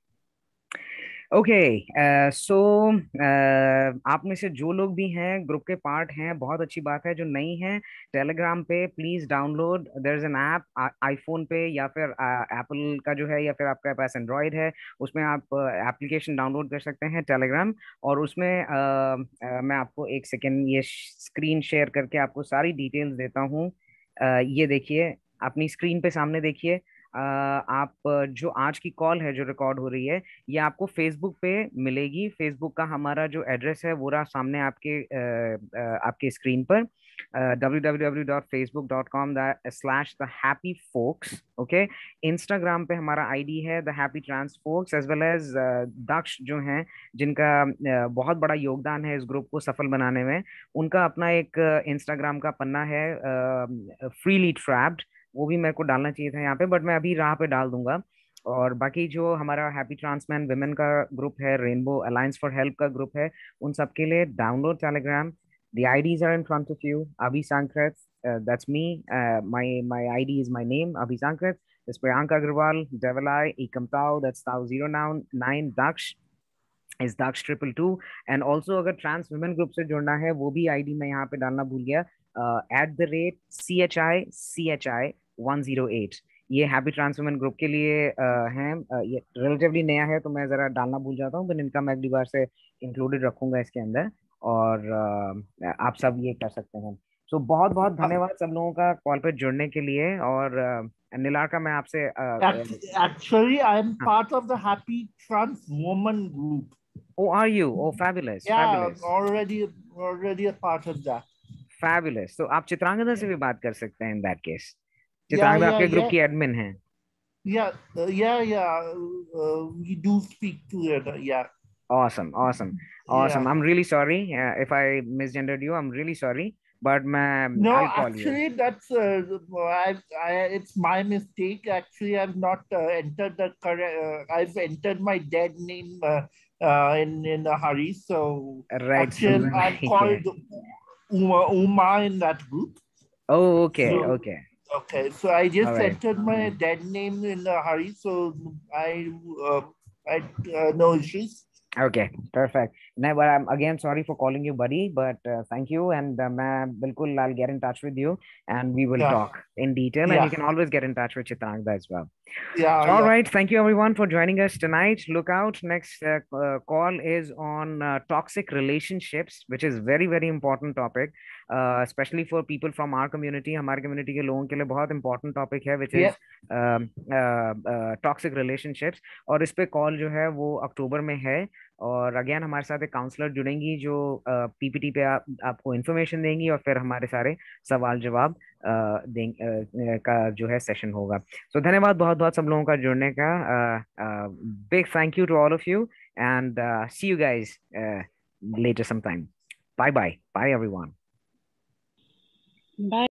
Okay so आप में से जो लोग भी हैं group के part हैं, बहुत अच्छी बात है। जो नहीं है, टेलीग्राम पे please download, there is an app iPhone पे या फिर एप्पल uh, का जो है या फिर आपके पास एंड्रॉयड है, उसमें आप एप्लीकेशन uh, डाउनलोड कर सकते हैं टेलीग्राम। और उसमें uh, uh, मैं आपको एक सेकेंड ये स्क्रीन शेयर करके आपको सारी डिटेल्स देता हूँ। uh, ये देखिए, अपनी स्क्रीन पे सामने देखिए। आप जो आज की कॉल है जो रिकॉर्ड हो रही है, ये आपको फेसबुक पे मिलेगी। फेसबुक का हमारा जो एड्रेस है वो रहा सामने आपके आपके स्क्रीन पर, W W W dot Facebook dot com slash the happy folks. Okay, Instagram पे हमारा आईडी है the happy trans folks, as well as Daksh जो हैं, जिनका बहुत बड़ा योगदान है इस ग्रुप को सफल बनाने में। उनका अपना एक इंस्टाग्राम का पन्ना है फ्रीली ट्रैप्ड, वो भी मेरे को डालना चाहिए था यहाँ पे, बट मैं अभी राह पे डाल दूंगा। और बाकी जो हमारा हैप्पी ट्रांसमैन विमेन का ग्रुप है, रेनबो अलायंस फॉर हेल्प का ग्रुप है, उन सबके लिए download Telegram. The IDs are in front of you. Abhi Sankrit, that's me, my my ID is my name, Abhi Sankrit. There's Priyanka Agrawal, Devil Eye, Ekam Tao, that's Tao zero nine, Daksh is Daksh triple two, and also अगर trans women group से जुड़ना है, वो भी ID मैं यहाँ पे डालना भूल गया, at the rate C H I C H I one zero eight. ये हैप्पी ट्रांस वुमेन ग्रुप के लिए uh, हैं। uh, ये रिलेटिवली नया है तो मैं जरा डालना भूल जाता हूँ, बट इनका मैं अगली बार से इंक्लूडेड रखूंगा इसके अंदर, और uh, आप सब ये कर सकते हैं। सो so, बहुत बहुत धन्यवाद सब लोगों का कॉल पे जुड़ने के लिए। और uh, निलारका, मैं आपसे actually I am part of the happy trans woman group. Oh, are you? Oh, fabulous. Yeah, fabulous. already already a part of that. Fabulous. तो आप चित्रांगदा से भी बात कर सकते हैं in that case. Chitrangada yeah, आपके yeah, ग्रुप yeah. की एडमिन है। Yeah, uh, yeah, yeah. Uh, we do speak together. Yeah. Awesome, awesome, awesome. Yeah. I'm really sorry uh, if I misgendered you. I'm really sorry. But man, no, I'll call actually, you. that's uh, I, I, it's my mistake. Actually, I've not uh, entered the correct. Uh, I've entered my dead name uh, uh, in in a hurry. So right, actually, so, I'm called Uma, Uma in that group. Oh, okay, so, okay. Okay, so I just right. entered my dead name in a hurry. So I, uh, I uh, no issues. Okay, perfect. Now, but I'm again sorry for calling you buddy, but uh, thank you, and uh, मैं बिल्कुल I'll get in touch with you, and we will yeah. talk in detail, yeah. and you can always get in touch with Chitrangda as well. Yeah. So, all yeah. right, thank you everyone for joining us tonight. Look out, next uh, uh, call is on uh, toxic relationships, which is very very important topic, uh, especially for people from our community. हमारे community के लोगों के लिए बहुत important topic है, which yeah. is uh, uh, uh, toxic relationships. और इस पे कॉल जो है वो अक्टूबर में है, और अगेन हमारे साथ एक काउंसलर जुड़ेंगी जो पीपीटी पे आप, आपको इन्फॉर्मेशन देंगी, और फिर हमारे सारे सवाल जवाब दें का जो है सेशन होगा। सो so, धन्यवाद बहुत बहुत सब लोगों का जुड़ने का। Big thank you to all of you, and see you guys later some time. Bye bye bye everyone. Bye.